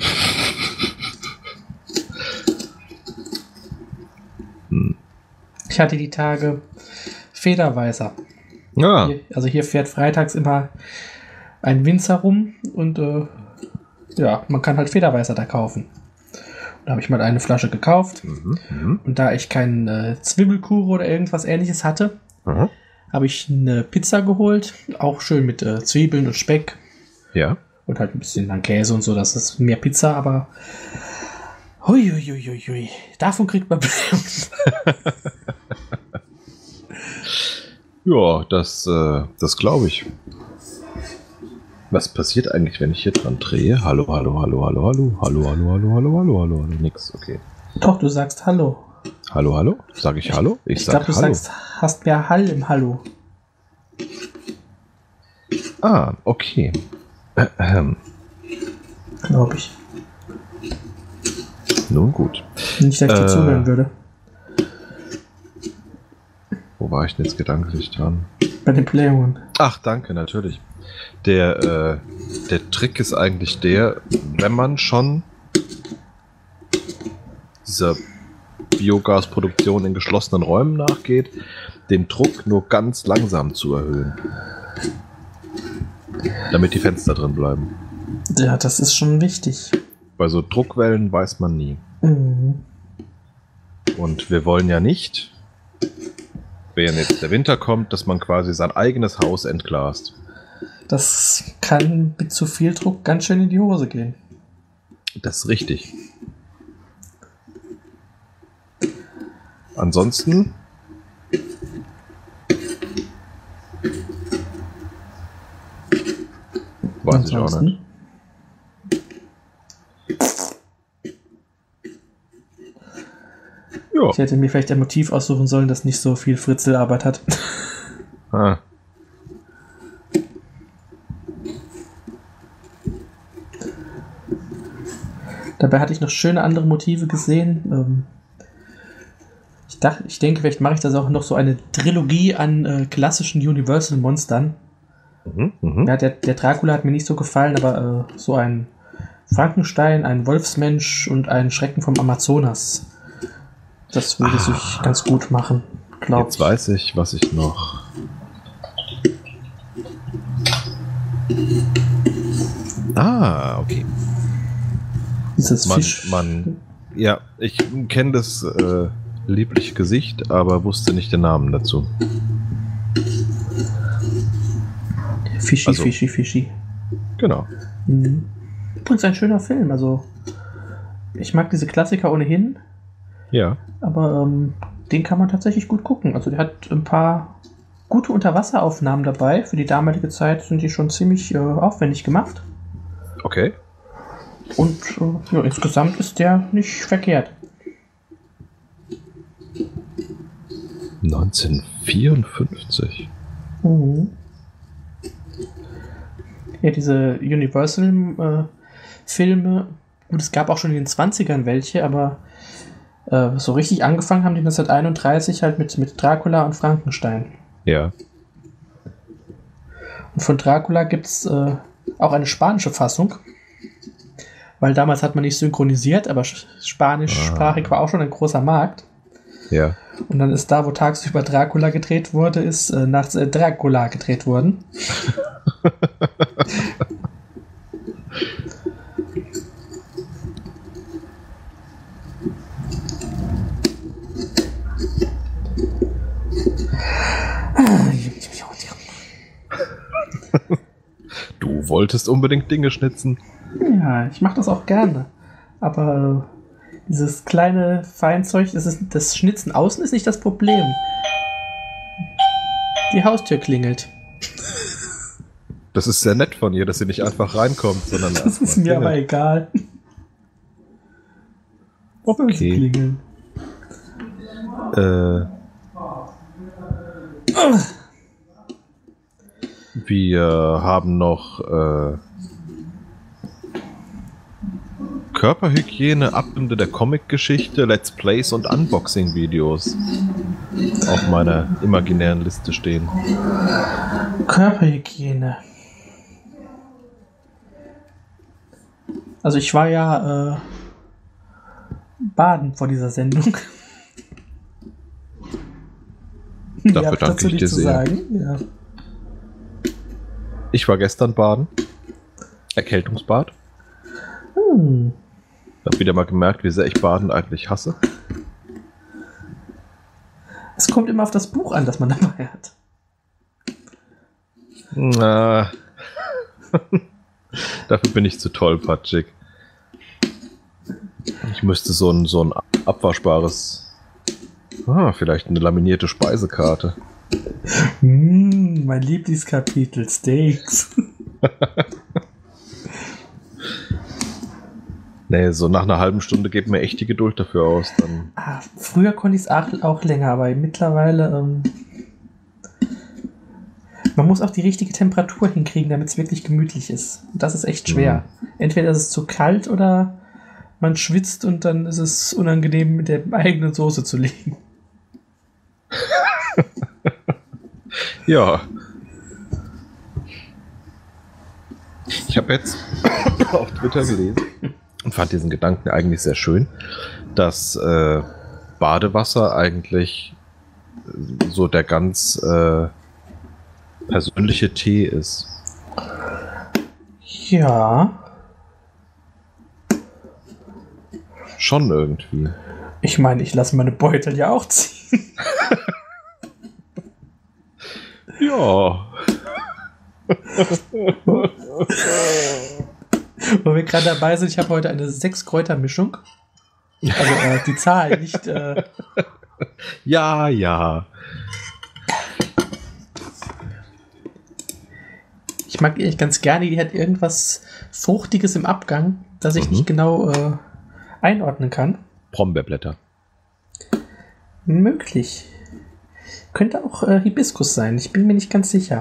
Hm. Ich hatte die Tage Federweißer. Ja. Hier, also hier fährt freitags immer ein Winzer rum und äh, ja, man kann halt Federweißer da kaufen. Da habe ich mal eine Flasche gekauft. Mhm, mhm. Und da ich keinen äh, Zwiebelkuchen oder irgendwas ähnliches hatte, Mhm. habe ich eine Pizza geholt. Auch schön mit äh, Zwiebeln und Speck. Ja. Und halt ein bisschen dann Käse und so. Das ist mehr Pizza, aber hui, hui, hui, hui, hui. Davon kriegt man Blähungen. Ja, das, äh, das glaube ich. Was passiert eigentlich, wenn ich hier dran drehe? Hallo, hallo, hallo, hallo, hallo, hallo, hallo, hallo, hallo, hallo, hallo, hallo, nix, okay. Doch, du sagst Hallo. Hallo, hallo? Sag ich Hallo? Ich, Ich sag glaube, du Hallo. sagst, hast mehr Hall im Hallo. Ah, okay. Ähm, Glaube ich. nun gut. Nicht, dass ich dir Äh. zuhören würde. Wo war ich denn jetzt gedanklich dran? Bei den Blähungen. Ach, danke, natürlich. Der, äh, der Trick ist eigentlich der, wenn man schon dieser Biogasproduktion in geschlossenen Räumen nachgeht, den Druck nur ganz langsam zu erhöhen. Damit die Fenster drin bleiben. Ja, das ist schon wichtig. Bei so Druckwellen weiß man nie. Mhm. Und wir wollen ja nicht, wenn jetzt der Winter kommt, dass man quasi sein eigenes Haus entglast. Das kann mit zu viel Druck ganz schön in die Hose gehen. Das ist richtig. Ansonsten weiß ich auch Ansonsten? nicht. Ja. Ich hätte mir vielleicht ein Motiv aussuchen sollen, das nicht so viel Fritzelarbeit hat. Ah. Dabei hatte ich noch schöne andere Motive gesehen. Ähm, ich, dachte, ich denke, vielleicht mache ich das auch noch so eine Trilogie an äh, klassischen Universal-Monstern. Mhm, mhm. Ja, der, der Dracula hat mir nicht so gefallen, aber äh, so ein Frankenstein, ein Wolfsmensch und ein Schrecken vom Amazonas. Das würde sich ganz gut machen, glaube Jetzt ich. weiß ich, was ich noch. Ah, okay. Dieses Man, Fisch. man, ja, ich kenne das äh, liebliche Gesicht, aber wusste nicht den Namen dazu. Fischi, also- Fischi, Fischi. Genau. Mhm. Übrigens ein schöner Film. Also, ich mag diese Klassiker ohnehin, Ja. aber ähm, den kann man tatsächlich gut gucken. Also, der hat ein paar gute Unterwasseraufnahmen dabei. Für die damalige Zeit sind die schon ziemlich äh, aufwendig gemacht. Okay. Und äh, ja, insgesamt ist der nicht verkehrt. neunzehnhundertvierundfünfzig. Mhm. Ja, diese Universal-Filme, gut, es gab auch schon in den zwanzigern welche, aber äh, so richtig angefangen haben die neunzehnhunderteinunddreißig halt mit, mit Dracula und Frankenstein. Ja. Und von Dracula gibt es äh, auch eine spanische Fassung, weil damals hat man nicht synchronisiert, aber sch- spanischsprachig war auch schon ein großer Markt. Ja. Und dann ist da, wo tagsüber Dracula gedreht wurde, ist äh, nachts äh, Dracula gedreht worden. Du wolltest unbedingt Dinge schnitzen. Ja, ich mache das auch gerne. Aber äh, dieses kleine Feinzeug, das, ist, das Schnitzen außen ist nicht das Problem. Die Haustür klingelt. Das ist sehr nett von ihr, dass sie nicht einfach reinkommt, sondern Das ist mir aber egal. Ob sie klingeln. Äh, wir haben noch äh, Körperhygiene, Abgründe der Comic-Geschichte, Let's Plays und Unboxing-Videos auf meiner imaginären Liste stehen. Körperhygiene. Also ich war ja äh, baden vor dieser Sendung. Dafür danke ich dir sehr. Ja. Ich war gestern baden. Erkältungsbad. Hm. Ich habe wieder mal gemerkt, wie sehr ich Baden eigentlich hasse. Es kommt immer auf das Buch an, das man dabei hat. Na. Dafür bin ich zu tollpatschig. Ich müsste so ein, so ein abwaschbares... Ah, vielleicht eine laminierte Speisekarte. Mm, mein Lieblingskapitel, Steaks. Nee, so nach einer halben Stunde geht mir echt die Geduld dafür aus. Dann. Ah, früher konnte ich es auch, auch länger, aber mittlerweile... Ähm, man muss auch die richtige Temperatur hinkriegen, damit es wirklich gemütlich ist. Und das ist echt schwer. Mhm. Entweder ist es zu kalt oder man schwitzt und dann ist es unangenehm, mit der eigenen Soße zu liegen. Ja. Ich habe jetzt auf Twitter gelesen und fand diesen Gedanken eigentlich sehr schön, dass äh, Badewasser eigentlich so der ganz äh, persönliche Tee ist. Ja. Schon irgendwie. Ich meine, ich lasse meine Beutel ja auch ziehen. Ja. Wo wir gerade dabei sind, ich habe heute eine Sechs-Kräuter-Mischung. Also äh, die Zahl, nicht... Äh ja, ja. Ich mag die echt ganz gerne. Die hat irgendwas Fruchtiges im Abgang, das ich mhm. nicht genau äh, einordnen kann. Brombeerblätter. Möglich. Könnte auch äh, Hibiskus sein. Ich bin mir nicht ganz sicher.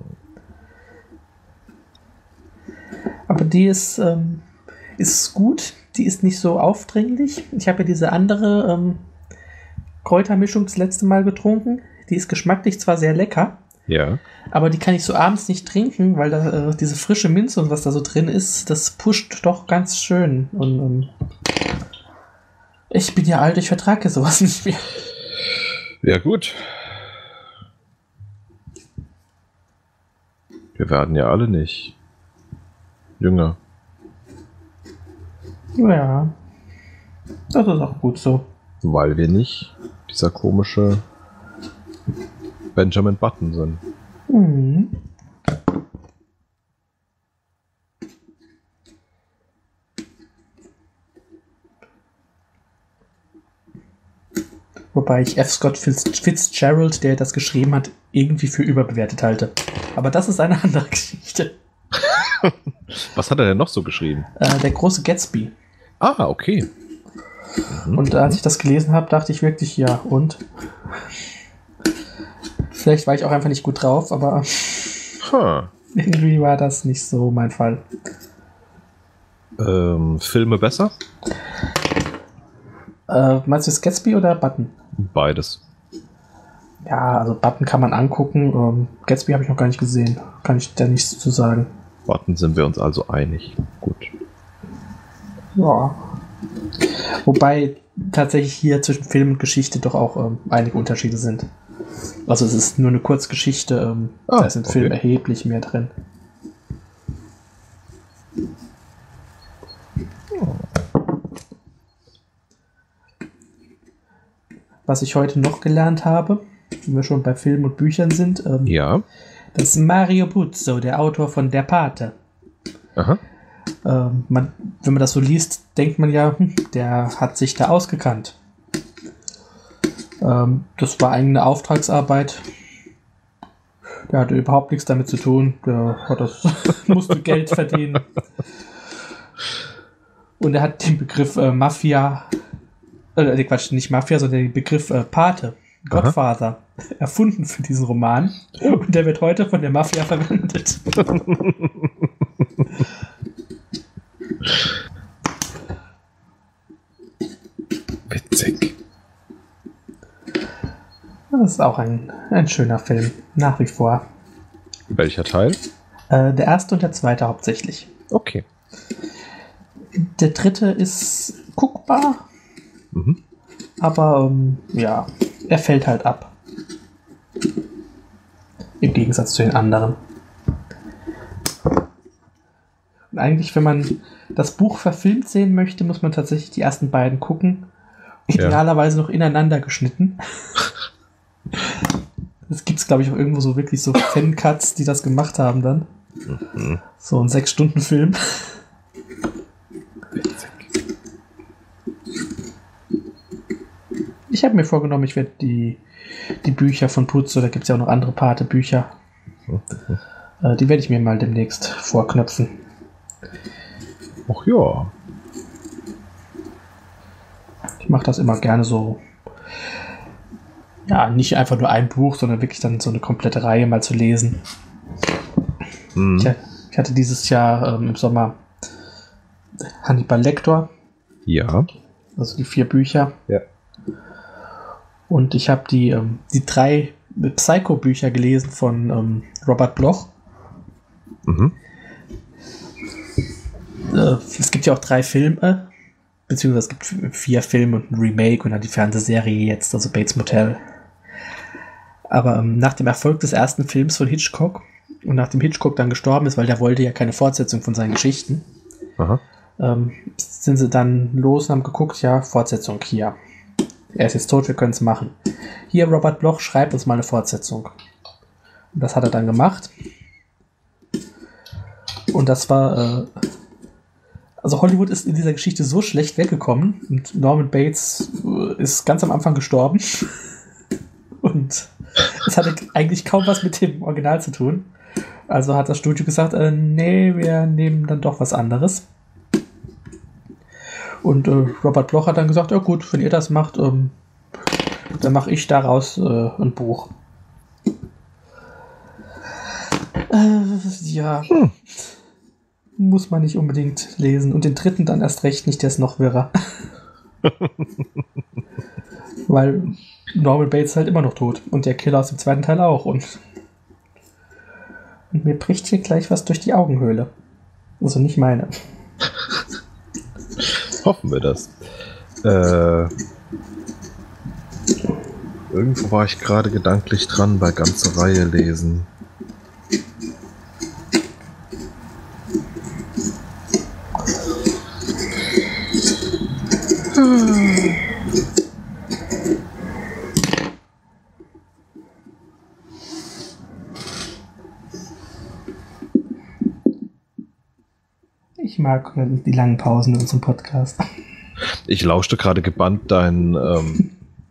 Aber die ist, ähm, ist gut. Die ist nicht so aufdringlich. Ich habe ja diese andere ähm, Kräutermischung das letzte Mal getrunken. Die ist geschmacklich zwar sehr lecker, ja, aber die kann ich so abends nicht trinken, weil da äh, diese frische Minze und was da so drin ist, das pusht doch ganz schön. Und, und ich bin ja alt, ich vertrage sowas nicht mehr. Ja, gut. Wir werden ja alle nicht jünger. Ja, das ist auch gut so. Weil wir nicht dieser komische Benjamin Button sind. Mhm. Wobei ich F. Scott Fitzgerald, der das geschrieben hat, irgendwie für überbewertet halte. Aber das ist eine andere Geschichte. Was hat er denn noch so geschrieben? Äh, der große Gatsby. Ah, okay. Mhm. Und als ich das gelesen habe, dachte ich wirklich, ja, und? Vielleicht war ich auch einfach nicht gut drauf, aber huh. irgendwie war das nicht so mein Fall. Ähm, Filme besser? Äh, meinst du jetzt Gatsby oder Button? Beides. Ja, also Button kann man angucken. Ähm, Gatsby habe ich noch gar nicht gesehen. Kann ich da nichts zu sagen. Button sind wir uns also einig. Gut. Ja. Wobei tatsächlich hier zwischen Film und Geschichte doch auch ähm, einige Unterschiede sind. Also es ist nur eine Kurzgeschichte. Ähm, ah, da ist im okay. Film erheblich mehr drin. Was ich heute noch gelernt habe, wenn wir schon bei Filmen und Büchern sind, ähm, ja. das ist Mario Puzo, der Autor von Der Pate. Aha. Ähm, man, wenn man das so liest, denkt man ja, hm, der hat sich da ausgekannt. Ähm, das war eigentlich eine Auftragsarbeit Der hatte überhaupt nichts damit zu tun. Der hat das, musste Geld verdienen. Und er hat den Begriff äh, Mafia, äh, Quatsch, nicht Mafia, sondern den Begriff äh, Pate, Godfather, Aha. erfunden für diesen Roman. Und der wird heute von der Mafia verwendet. Witzig. Das ist auch ein, ein schöner Film, nach wie vor. Welcher Teil? Äh, der erste und der zweite hauptsächlich. Okay. Der dritte ist guckbar, mhm. aber ähm, ja, er fällt halt ab. Im Gegensatz zu den anderen. Und eigentlich, wenn man das Buch verfilmt sehen möchte, muss man tatsächlich die ersten beiden gucken. Idealerweise ja. noch ineinander geschnitten. Das gibt es, glaube ich, auch irgendwo so wirklich so Fan-Cuts, die das gemacht haben dann. Mhm. So ein Sechs-Stunden-Film. Ich habe mir vorgenommen, ich werde die, die Bücher von Puzo, da gibt es ja auch noch andere Pate-Bücher, mhm. äh, die werde ich mir mal demnächst vorknöpfen. Ach ja. Ich mache das immer gerne so, ja, nicht einfach nur ein Buch, sondern wirklich dann so eine komplette Reihe mal zu lesen. Mhm. Ich, ich hatte dieses Jahr ähm, im Sommer Hannibal Lecter. Ja. Also die vier Bücher. Ja. Und ich habe die, ähm, die drei Psycho-Bücher gelesen von ähm, Robert Bloch. Mhm. Äh, es gibt ja auch drei Filme, beziehungsweise es gibt vier Filme und ein Remake und dann die Fernsehserie jetzt, also Bates Motel. Aber ähm, nach dem Erfolg des ersten Films von Hitchcock und nachdem Hitchcock dann gestorben ist, weil der wollte ja keine Fortsetzung von seinen Geschichten, Aha. Ähm, sind sie dann los und haben geguckt, ja, Fortsetzung hier. Er ist jetzt tot, wir können es machen. Hier, Robert Bloch, schreibt uns mal eine Fortsetzung. Und das hat er dann gemacht. Und das war, äh, also Hollywood ist in dieser Geschichte so schlecht weggekommen und Norman Bates äh, ist ganz am Anfang gestorben. Und es hatte eigentlich kaum was mit dem Original zu tun. Also hat das Studio gesagt, äh, nee, wir nehmen dann doch was anderes. Und äh, Robert Bloch hat dann gesagt, ja gut, wenn ihr das macht, ähm, dann mache ich daraus äh, ein Buch. Äh, ja, hm. muss man nicht unbedingt lesen. Und den dritten dann erst recht nicht, der ist noch wirrer. Weil Norman Bates ist halt immer noch tot. Und der Killer aus dem zweiten Teil auch. Und, und mir bricht hier gleich was durch die Augenhöhle. Also nicht meine. Hoffen wir das. Äh, irgendwo war ich gerade gedanklich dran bei ganze Reihe lesen. Ich mag die langen Pausen in unserem Podcast. Ich lauschte gerade gebannt deinen ähm,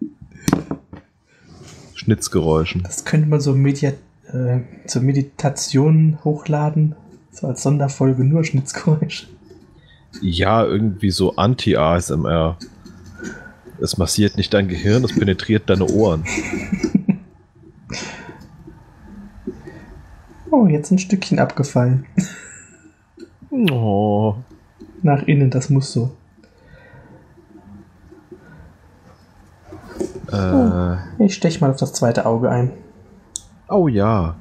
Schnitzgeräuschen. Das könnte man so Media, äh, zur Meditation hochladen, so als Sonderfolge nur Schnitzgeräusche. Ja, irgendwie so Anti-A S M R. Es massiert nicht dein Gehirn, es penetriert deine Ohren. Oh, jetzt ein Stückchen abgefallen. Oh. Nach innen, das muss so. Äh. Oh, ich stech mal auf das zweite Auge ein. Oh ja.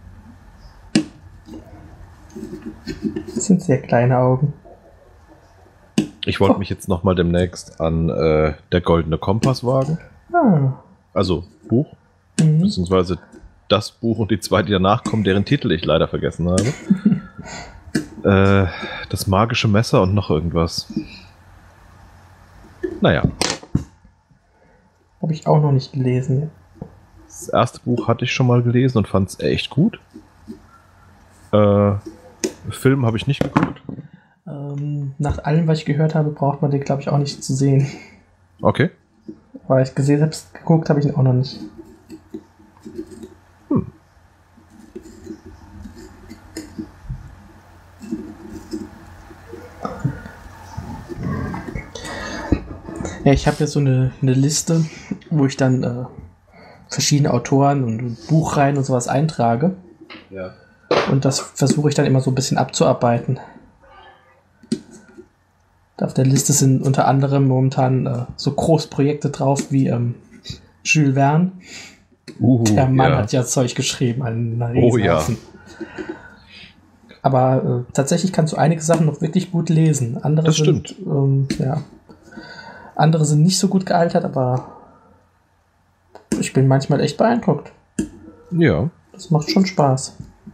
Das sind sehr kleine Augen. Ich wollte oh. mich jetzt nochmal demnächst an äh, Der Goldene Kompass wagen. Ah. Also Buch. Mhm. Beziehungsweise das Buch und die zwei, die danach kommen, deren Titel ich leider vergessen habe. Äh, das magische Messer und noch irgendwas. Naja. Habe ich auch noch nicht gelesen. Das erste Buch hatte ich schon mal gelesen und fand es echt gut. Äh, Film habe ich nicht geguckt. Ähm, nach allem, was ich gehört habe, braucht man den, glaube ich, auch nicht zu sehen. Okay. Weil ich gesehen habe, geguckt habe ich ihn auch noch nicht. Hm. Ja, ich habe ja so eine, eine Liste, wo ich dann äh, verschiedene Autoren und Buchreihen und sowas eintrage. Ja. Und das versuche ich dann immer so ein bisschen abzuarbeiten. Auf der Liste sind unter anderem momentan äh, so Großprojekte drauf wie ähm, Jules Verne. Uhu, Der Mann ja. hat ja Zeug geschrieben, einen Oh Riesenhaufen. Aber äh, tatsächlich kannst du einige Sachen noch wirklich gut lesen. Andere Das sind, ähm, ja, andere sind nicht so gut gealtert, aber ich bin manchmal echt beeindruckt. Ja. Das macht schon Spaß.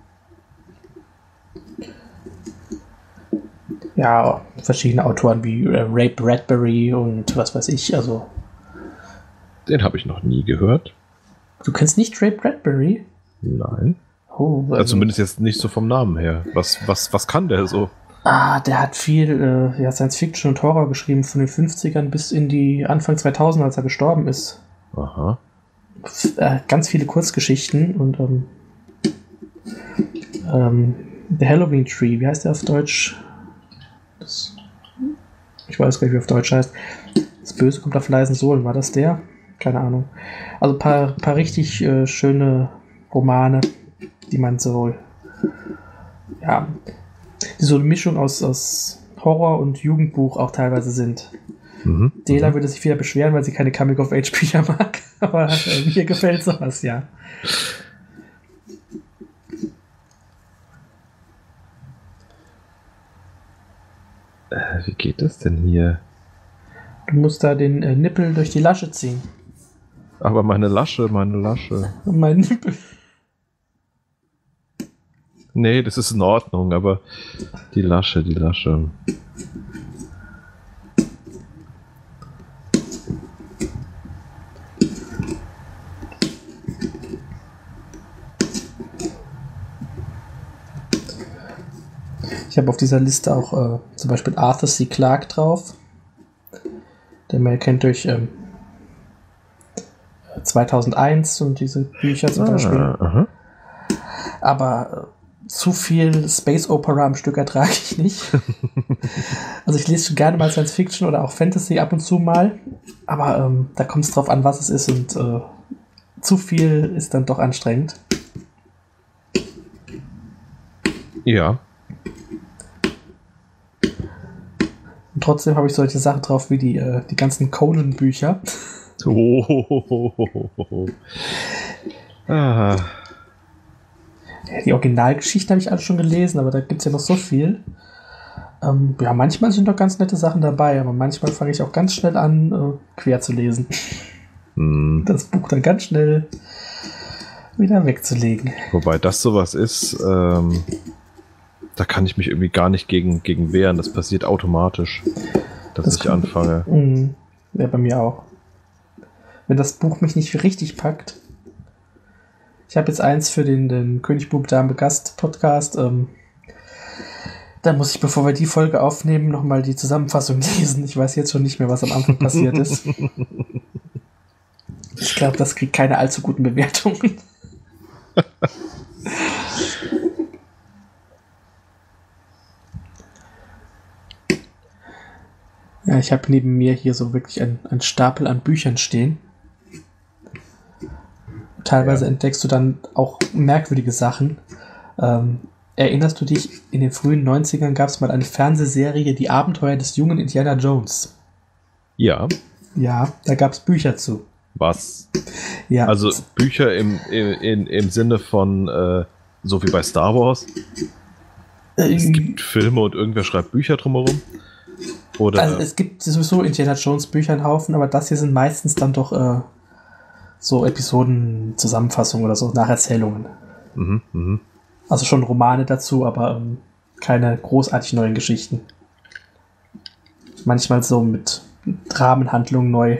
Ja, verschiedene Autoren wie äh, Ray Bradbury und was weiß ich, also. Den habe ich noch nie gehört. Du kennst nicht Ray Bradbury? Nein. Oh, Also zumindest jetzt nicht so vom Namen her. Was, was, was kann der so? Ah, der hat viel äh, ja, Science-Fiction und Horror geschrieben, von den fünfzigern bis in die Anfang zweitausend, als er gestorben ist. Aha. F äh, ganz viele Kurzgeschichten und ähm, ähm, The Halloween Tree, wie heißt der auf Deutsch? Das, ich weiß gar nicht, wie auf Deutsch heißt. Das Böse kommt auf leisen Sohlen, war das der? Keine Ahnung. Also ein paar, paar richtig äh, schöne Romane, die man so, ja, die so eine Mischung aus, aus Horror und Jugendbuch auch teilweise sind. Mhm. Dela würde sich wieder beschweren, weil sie keine Coming-of-Age-Bücher mag, aber äh, mir gefällt sowas, ja. Äh, wie geht das denn hier? Du musst da den äh, Nippel durch die Lasche ziehen. Aber meine Lasche, meine Lasche. Mein Nippel. Nee, das ist in Ordnung, aber die Lasche, die Lasche. Ich habe auf dieser Liste auch äh, zum Beispiel Arthur C. Clarke drauf. Der man kennt durch ähm, zweitausendeins und diese Bücher zum Beispiel. aha. Aber äh, zu viel Space Opera am Stück ertrage ich nicht. Also ich lese schon gerne mal Science Fiction oder auch Fantasy ab und zu mal. Aber ähm, da kommt es drauf an, was es ist. Und äh, zu viel ist dann doch anstrengend. Ja. Und trotzdem habe ich solche Sachen drauf wie die, äh, die ganzen Conan-Bücher. Oh. Ah. Ja, die Originalgeschichte habe ich alle schon gelesen, aber da gibt es ja noch so viel. Ähm, ja, manchmal sind doch ganz nette Sachen dabei, aber manchmal fange ich auch ganz schnell an, äh, quer zu lesen. Hm. Das Buch dann ganz schnell wieder wegzulegen. Wobei das sowas ist, ähm, da kann ich mich irgendwie gar nicht gegen, gegen wehren. Das passiert automatisch, dass Das ich kommt- anfange. Mhm. Ja, bei mir auch. Wenn das Buch mich nicht richtig packt. Ich habe jetzt eins für den, den König Bub Dame Gast Podcast. Ähm, da muss ich, bevor wir die Folge aufnehmen, nochmal die Zusammenfassung lesen. Ich weiß jetzt schon nicht mehr, was am Anfang passiert ist. Ich glaube, das kriegt keine allzu guten Bewertungen. Ja, ich habe neben mir hier so wirklich ein, ein Stapel an Büchern stehen. Teilweise Ja. entdeckst du dann auch merkwürdige Sachen. Ähm, erinnerst du dich, in den frühen neunzigern gab es mal eine Fernsehserie, Die Abenteuer des jungen Indiana Jones. Ja, Ja, da gab es Bücher zu. was? Ja, Also Bücher im, im, in, im Sinne von, äh, so wie bei Star Wars. äh, Es gibt Filme und irgendwer schreibt Bücher drumherum. Oder also es gibt sowieso Indiana Jones Bücher einen Haufen, aber das hier sind meistens dann doch äh, so Episoden-Zusammenfassungen oder so, Nacherzählungen. mhm, mhm. Also schon Romane dazu, aber ähm, keine großartig neuen Geschichten. Manchmal so mit Rahmenhandlungen neu.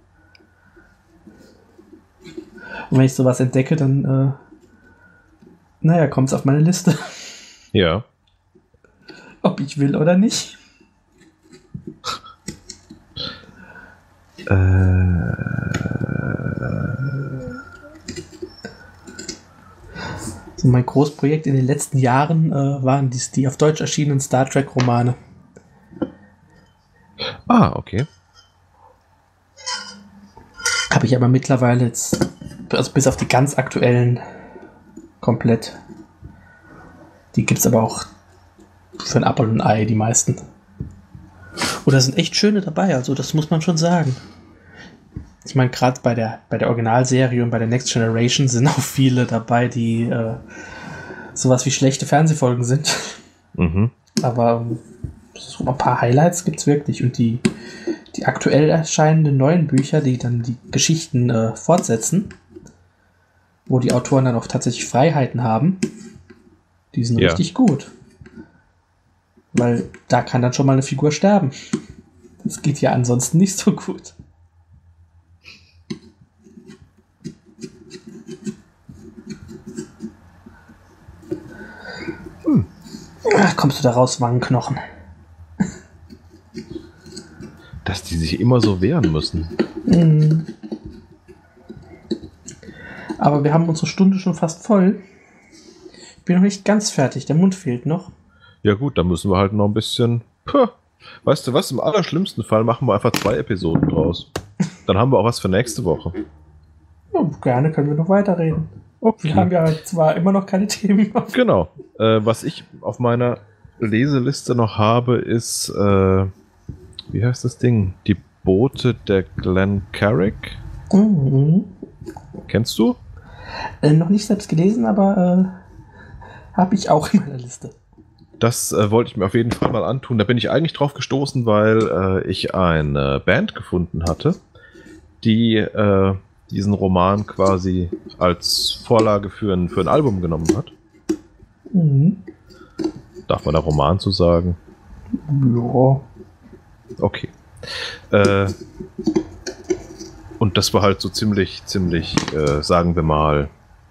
Und wenn ich sowas entdecke, dann äh, naja, kommt es auf meine Liste. Ja. Ob ich will oder nicht. So mein Großprojekt in den letzten Jahren äh, waren dies, die auf Deutsch erschienenen Star Trek Romane. Ah, okay. Habe ich aber mittlerweile jetzt, also bis auf die ganz aktuellen, komplett. Die gibt es aber auch für ein Apfel und ein Ei, die meisten. Und da sind echt schöne dabei, also das muss man schon sagen. Ich meine, gerade bei der, bei der Originalserie und bei der Next Generation sind auch viele dabei, die äh, sowas wie schlechte Fernsehfolgen sind. Mhm. Aber so ein paar Highlights gibt es wirklich. Und die, die aktuell erscheinenden neuen Bücher, die dann die Geschichten äh, fortsetzen, wo die Autoren dann auch tatsächlich Freiheiten haben, die sind Ja. richtig gut. Weil da kann dann schon mal eine Figur sterben. Das geht ja ansonsten nicht so gut. Hm. Ach, kommst du da raus, Wangenknochen? Dass die sich immer so wehren müssen. Mhm. Aber wir haben unsere Stunde schon fast voll. Ich bin noch nicht ganz fertig, der Mund fehlt noch. Ja gut, dann müssen wir halt noch ein bisschen... Puh. Weißt du was, im allerschlimmsten Fall machen wir einfach zwei Episoden draus. Dann haben wir auch was für nächste Woche. Ja, gerne können wir noch weiterreden. Okay. Wir haben ja zwar immer noch keine Themen. Genau. Äh, was ich auf meiner Leseliste noch habe, ist... Äh, wie heißt das Ding? Die Boote der Glen Carrick. Mhm. Kennst du? Äh, noch nicht selbst gelesen, aber äh, habe ich auch in meiner Liste. Das äh, wollte ich mir auf jeden Fall mal antun. Da bin ich eigentlich drauf gestoßen, weil äh, ich eine Band gefunden hatte, die äh, diesen Roman quasi als Vorlage für ein, für ein Album genommen hat. Mhm. Darf man da Roman zu sagen? Ja. Okay. Äh, und das war halt so ziemlich, ziemlich, äh, sagen wir mal,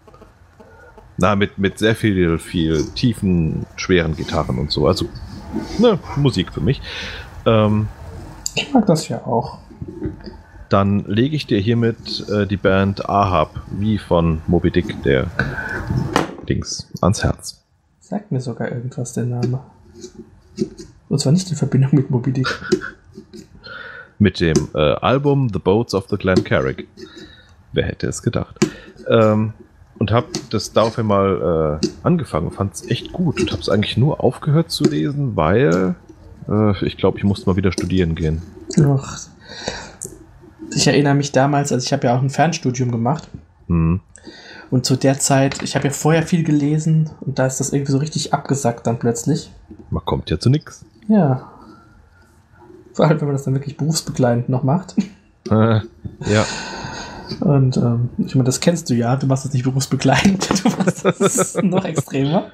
na, mit, mit sehr viel, viel tiefen, schweren Gitarren und so. Also, ne, Musik für mich. Ähm, Ich mag das ja auch. dann lege ich dir hiermit äh, die Band Ahab, wie von Moby Dick, der Dings, ans Herz. Sagt mir sogar irgendwas, der Name. Und zwar nicht in Verbindung mit Moby Dick. Mit dem äh, Album The Boats of the Glen Carrick. Wer hätte es gedacht? Ähm, und habe das daraufhin mal äh, angefangen, fand es echt gut und habe es eigentlich nur aufgehört zu lesen, weil äh, ich glaube, ich musste mal wieder studieren gehen. Ach. Ich erinnere mich damals, also ich habe ja auch ein Fernstudium gemacht. Hm. Und zu der Zeit, ich habe ja vorher viel gelesen und da ist das irgendwie so richtig abgesackt dann plötzlich. Man kommt ja zu nix. Ja. Vor allem, wenn man das dann wirklich berufsbegleitend noch macht. Äh, ja. Und ähm, ich meine, das kennst du ja, du machst das nicht berufsbegleitend, du machst das noch extremer.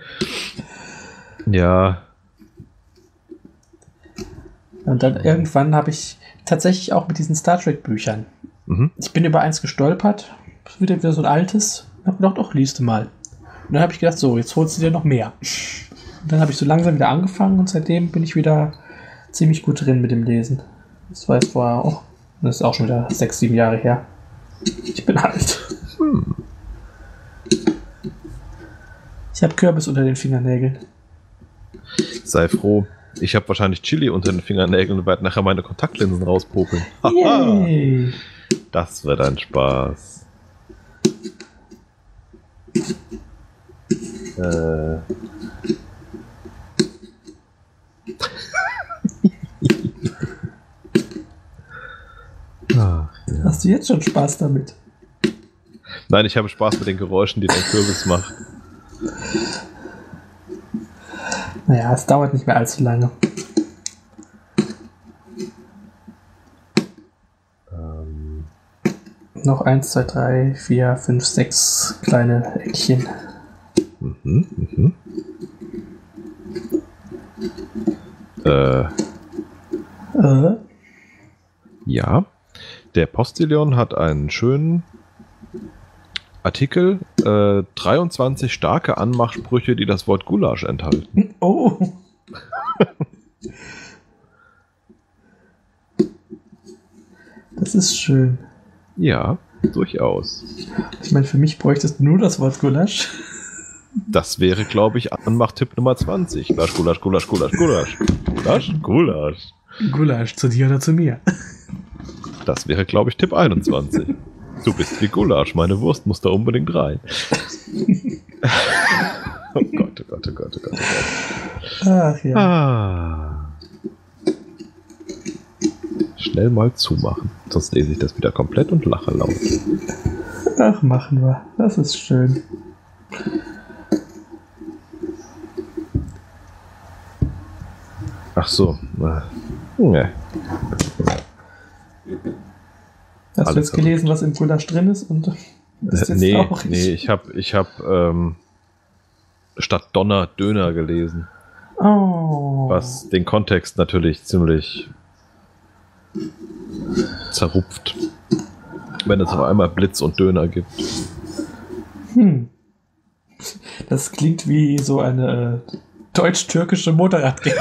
Ja. Und dann irgendwann habe ich tatsächlich auch mit diesen Star Trek Büchern. Mhm. Ich bin über eins gestolpert, wieder, wieder so ein altes, und habe gedacht, doch, liest du mal. Und dann habe ich gedacht, so, jetzt holst du dir noch mehr. Und dann habe ich so langsam wieder angefangen und seitdem bin ich wieder ziemlich gut drin mit dem Lesen. Das war jetzt vorher auch, das ist auch schon wieder sechs, sieben Jahre her. Ich bin alt. Hm. Ich habe Kürbis unter den Fingernägeln. Sei froh. Ich habe wahrscheinlich Chili unter den Fingernägeln und werde nachher meine Kontaktlinsen rauspopeln. Yay! Das wird ein Spaß. Äh. Ach, ja. Hast du jetzt schon Spaß damit? Nein, ich habe Spaß mit den Geräuschen, die dein Kürbis macht. Naja, es dauert nicht mehr allzu lange. Ähm, Noch eins, zwei, drei, vier, fünf, sechs kleine Eckchen. mhm, mhm. Äh, Äh, ja. Der Postillon hat einen schönen Artikel, äh, dreiundzwanzig starke Anmachsprüche, die das Wort Gulasch enthalten. oh. Das ist schön. Ja, durchaus. Ich meine, für mich bräuchtest du nur das Wort Gulasch. Das wäre, glaube ich, Anmachtipp Nummer zwanzig. Gulasch, Gulasch, Gulasch, Gulasch, Gulasch. Gulasch, Gulasch. Gulasch, zu dir oder zu mir. Das wäre, glaube ich, Tipp einundzwanzig. Du bist wie Gulasch, meine Wurst muss da unbedingt rein. Oh Gott, oh Gott, oh Gott, oh Gott, oh Gott. Ach ja. Ah. Schnell mal zumachen, sonst lese ich das wieder komplett und lache laut. Ach, machen wir. Das ist schön. Ach so. Nee. Hast Alles du jetzt gelesen, was im Gulasch drin ist? Und bist jetzt nee, traurig? nee, ich habe ich hab, ähm, statt Donner Döner gelesen. Oh. Was den Kontext natürlich ziemlich zerrupft. Wenn es auf einmal Blitz und Döner gibt. Hm. Das klingt wie so eine äh, deutsch-türkische Motorradgang.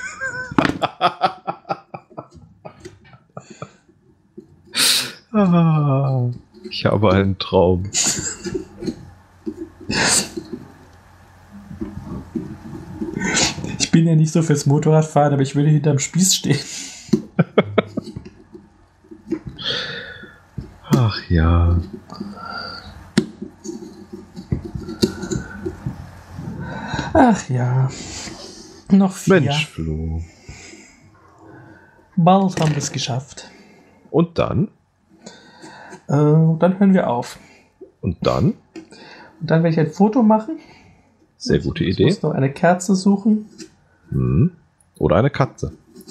Ah, ich habe einen Traum. Ich bin ja nicht so fürs Motorradfahren, aber ich würde hinterm Spieß stehen. Ach ja. Ach ja. Noch vier. Mensch, Flo. Bald haben wir es geschafft. Und dann? Äh, dann hören wir auf. Und dann? Und dann werde ich ein Foto machen. Sehr gute Ich Idee. muss noch eine Kerze suchen. Hm. Oder eine Katze.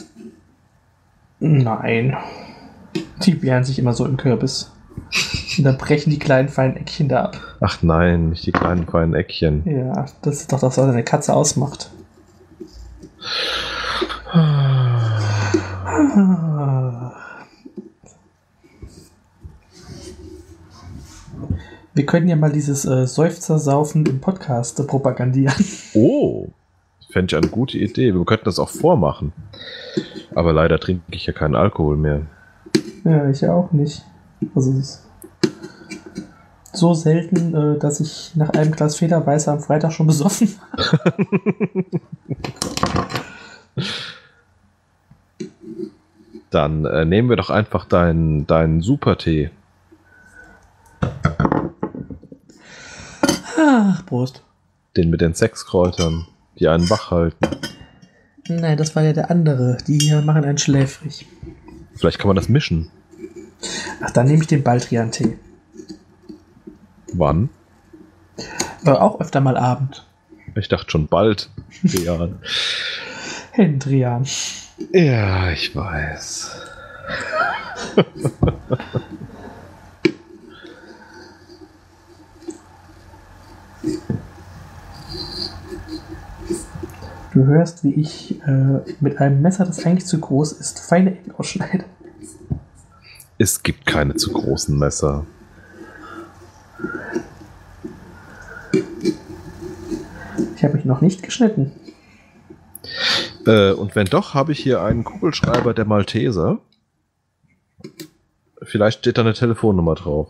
Nein. Die wehren sich immer so im Kürbis. Und dann brechen die kleinen feinen Eckchen da ab. Ach nein, nicht die kleinen feinen Eckchen. Ja, das ist doch das, was eine Katze ausmacht. Wir können ja mal dieses äh, Seufzersaufen im Podcast äh, propagandieren. Oh, fände ich eine gute Idee. Wir könnten das auch vormachen. Aber leider trinke ich ja keinen Alkohol mehr. Ja, ich ja auch nicht. Also es ist so selten, äh, dass ich nach einem Glas Federweißer am Freitag schon besoffen war. Dann äh, nehmen wir doch einfach deinen deinen Supertee. Ach, Prost. Den mit den Sechskräutern, die einen wach halten. Nein, das war ja der andere. Die hier machen einen schläfrig. Vielleicht kann man das mischen. Ach, dann nehme ich den Baldrian-Tee. Wann? Äh, auch öfter mal Abend. Ich dachte schon bald. Ja. Hendrian. Ja, ich weiß. Du hörst, wie ich äh, mit einem Messer, das eigentlich zu groß ist, feine Ecken ausschneide. Es gibt keine zu großen Messer. Ich habe mich noch nicht geschnitten. Äh, und wenn doch, habe ich hier einen Kugelschreiber der Malteser. Vielleicht steht da eine Telefonnummer drauf.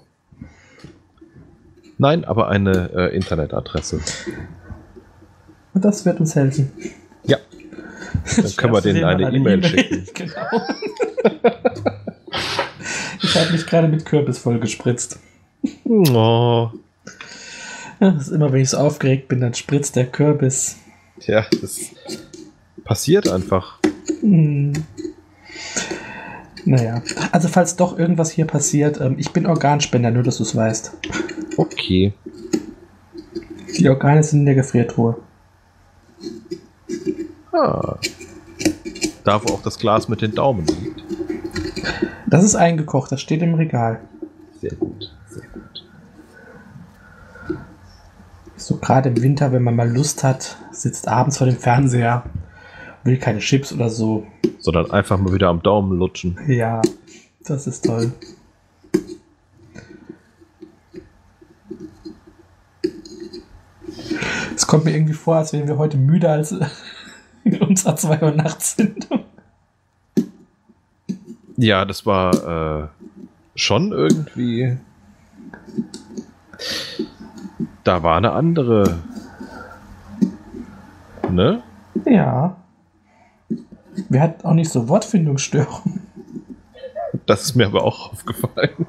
Nein, aber eine äh, Internetadresse. Und das wird uns helfen. Ja. Dann können wir denen eine E-Mail schicken. Genau. Ich habe mich gerade mit Kürbis voll gespritzt. Oh. Das ist immer, wenn ich so aufgeregt bin, dann spritzt der Kürbis. Tja, das passiert einfach. Hm. Naja, also falls doch irgendwas hier passiert, ähm, ich bin Organspender, nur dass du es weißt. Okay. Die Organe sind in der Gefriertruhe. Ah. Da, wo auch das Glas mit den Daumen liegt. Das ist eingekocht, das steht im Regal. Sehr gut, sehr gut. So gerade im Winter, wenn man mal Lust hat, sitzt abends vor dem Fernseher, will keine Chips oder so. Sondern einfach mal wieder am Daumen lutschen. Ja, das ist toll. Es kommt mir irgendwie vor, als wären wir heute müder als uns zwei Uhr nachts sind. Ja, das war äh, schon irgendwie. Da war eine andere. Ne? Ja. Wir hatten auch nicht so Wortfindungsstörungen. Das ist mir aber auch aufgefallen.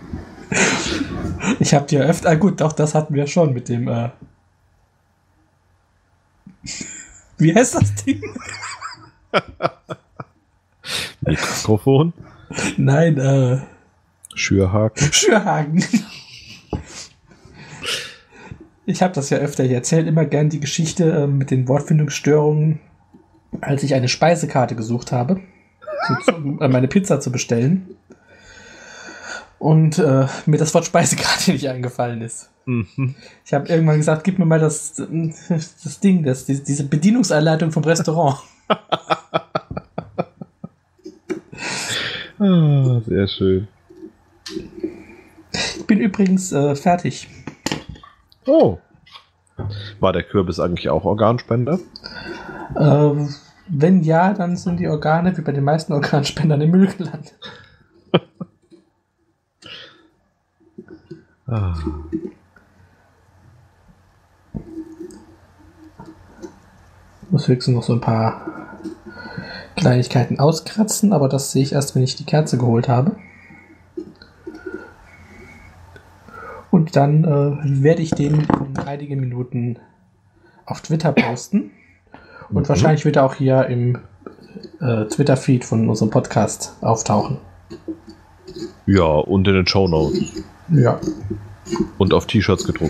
Ich habe dir öfter, ah gut, doch, das hatten wir schon mit dem, äh wie heißt das Ding? Mikrofon? Nein, äh Schürhaken? Schürhaken. Ich habe das ja öfter, ich erzähle immer gern die Geschichte äh, mit den Wortfindungsstörungen, als ich eine Speisekarte gesucht habe, um äh, meine Pizza zu bestellen. Und äh, mir das Wort Speisekarte nicht eingefallen ist. Mhm. Ich habe irgendwann gesagt, gib mir mal das, das Ding, das, die, diese Bedienungsanleitung vom Restaurant. Ah, sehr schön. Ich bin übrigens äh, fertig. Oh. War der Kürbis eigentlich auch Organspender? Äh, wenn ja, dann sind die Organe wie bei den meisten Organspendern im Müll gelandet. Ah. Ich muss höchstens noch so ein paar Kleinigkeiten auskratzen, aber das sehe ich erst, wenn ich die Kerze geholt habe. Und dann äh, werde ich den in einigen Minuten auf Twitter posten. Und Mhm. wahrscheinlich wird er auch hier im äh, Twitter-Feed von unserem Podcast auftauchen. Ja, und in den Shownotes. Ja, Und auf T-Shirts gedruckt.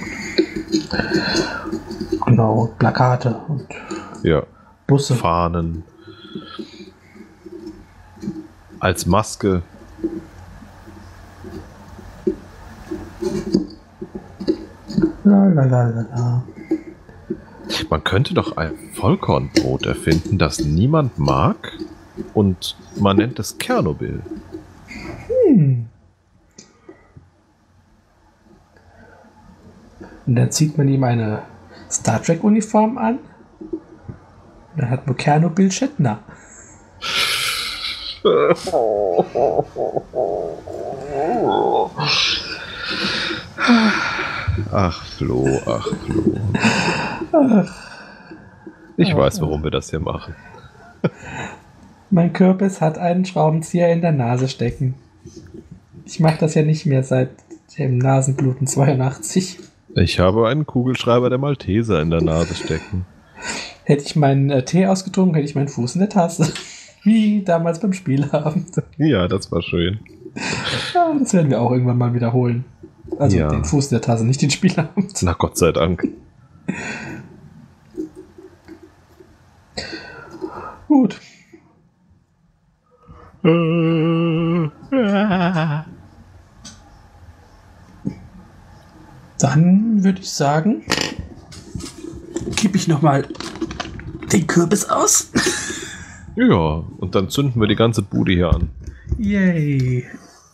genau. Plakate und Ja. Busse. Fahnen. Als Maske. La, la, la, la, la. Man könnte doch ein Vollkornbrot erfinden, das niemand mag. Und man nennt es Tschernobyl. Hm. Und dann zieht man ihm eine Star Trek Uniform an. Und dann hat man Tschernobyl Shatner. Ach Flo, ach Flo. Ich weiß, warum wir das hier machen. Mein Kürbis hat einen Schraubenzieher in der Nase stecken. Ich mache das ja nicht mehr seit dem Nasenbluten zweiundachtzig. Ich habe einen Kugelschreiber der Malteser in der Nase stecken. Hätte ich meinen äh, Tee ausgetrunken, hätte ich meinen Fuß in der Tasse. Wie damals beim Spielabend. Ja, das war schön. Ja, das werden wir auch irgendwann mal wiederholen. Also Ja. den Fuß in der Tasse, nicht den Spielabend. Na Gott sei Dank. Gut. Dann würde ich sagen, kippe ich nochmal den Kürbis aus. Ja, und dann zünden wir die ganze Bude hier an. Yay.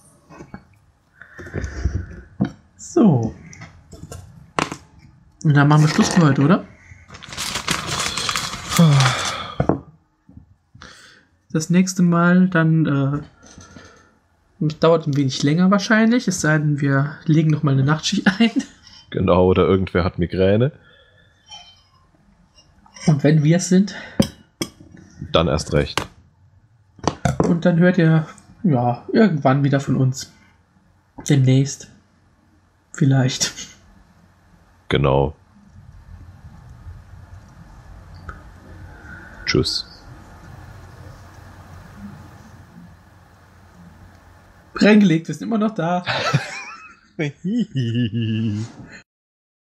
So. Und dann machen wir Schluss für heute, oder? Das nächste Mal dann, äh, das dauert ein wenig länger wahrscheinlich, es sei denn, wir legen noch mal eine Nachtschicht ein. Genau, oder irgendwer hat Migräne. Und wenn wir es sind, Dann erst recht. und dann hört ihr, ja, irgendwann wieder von uns. Demnächst. Vielleicht. Genau. Tschüss. Reingelegt, wir sind immer noch da.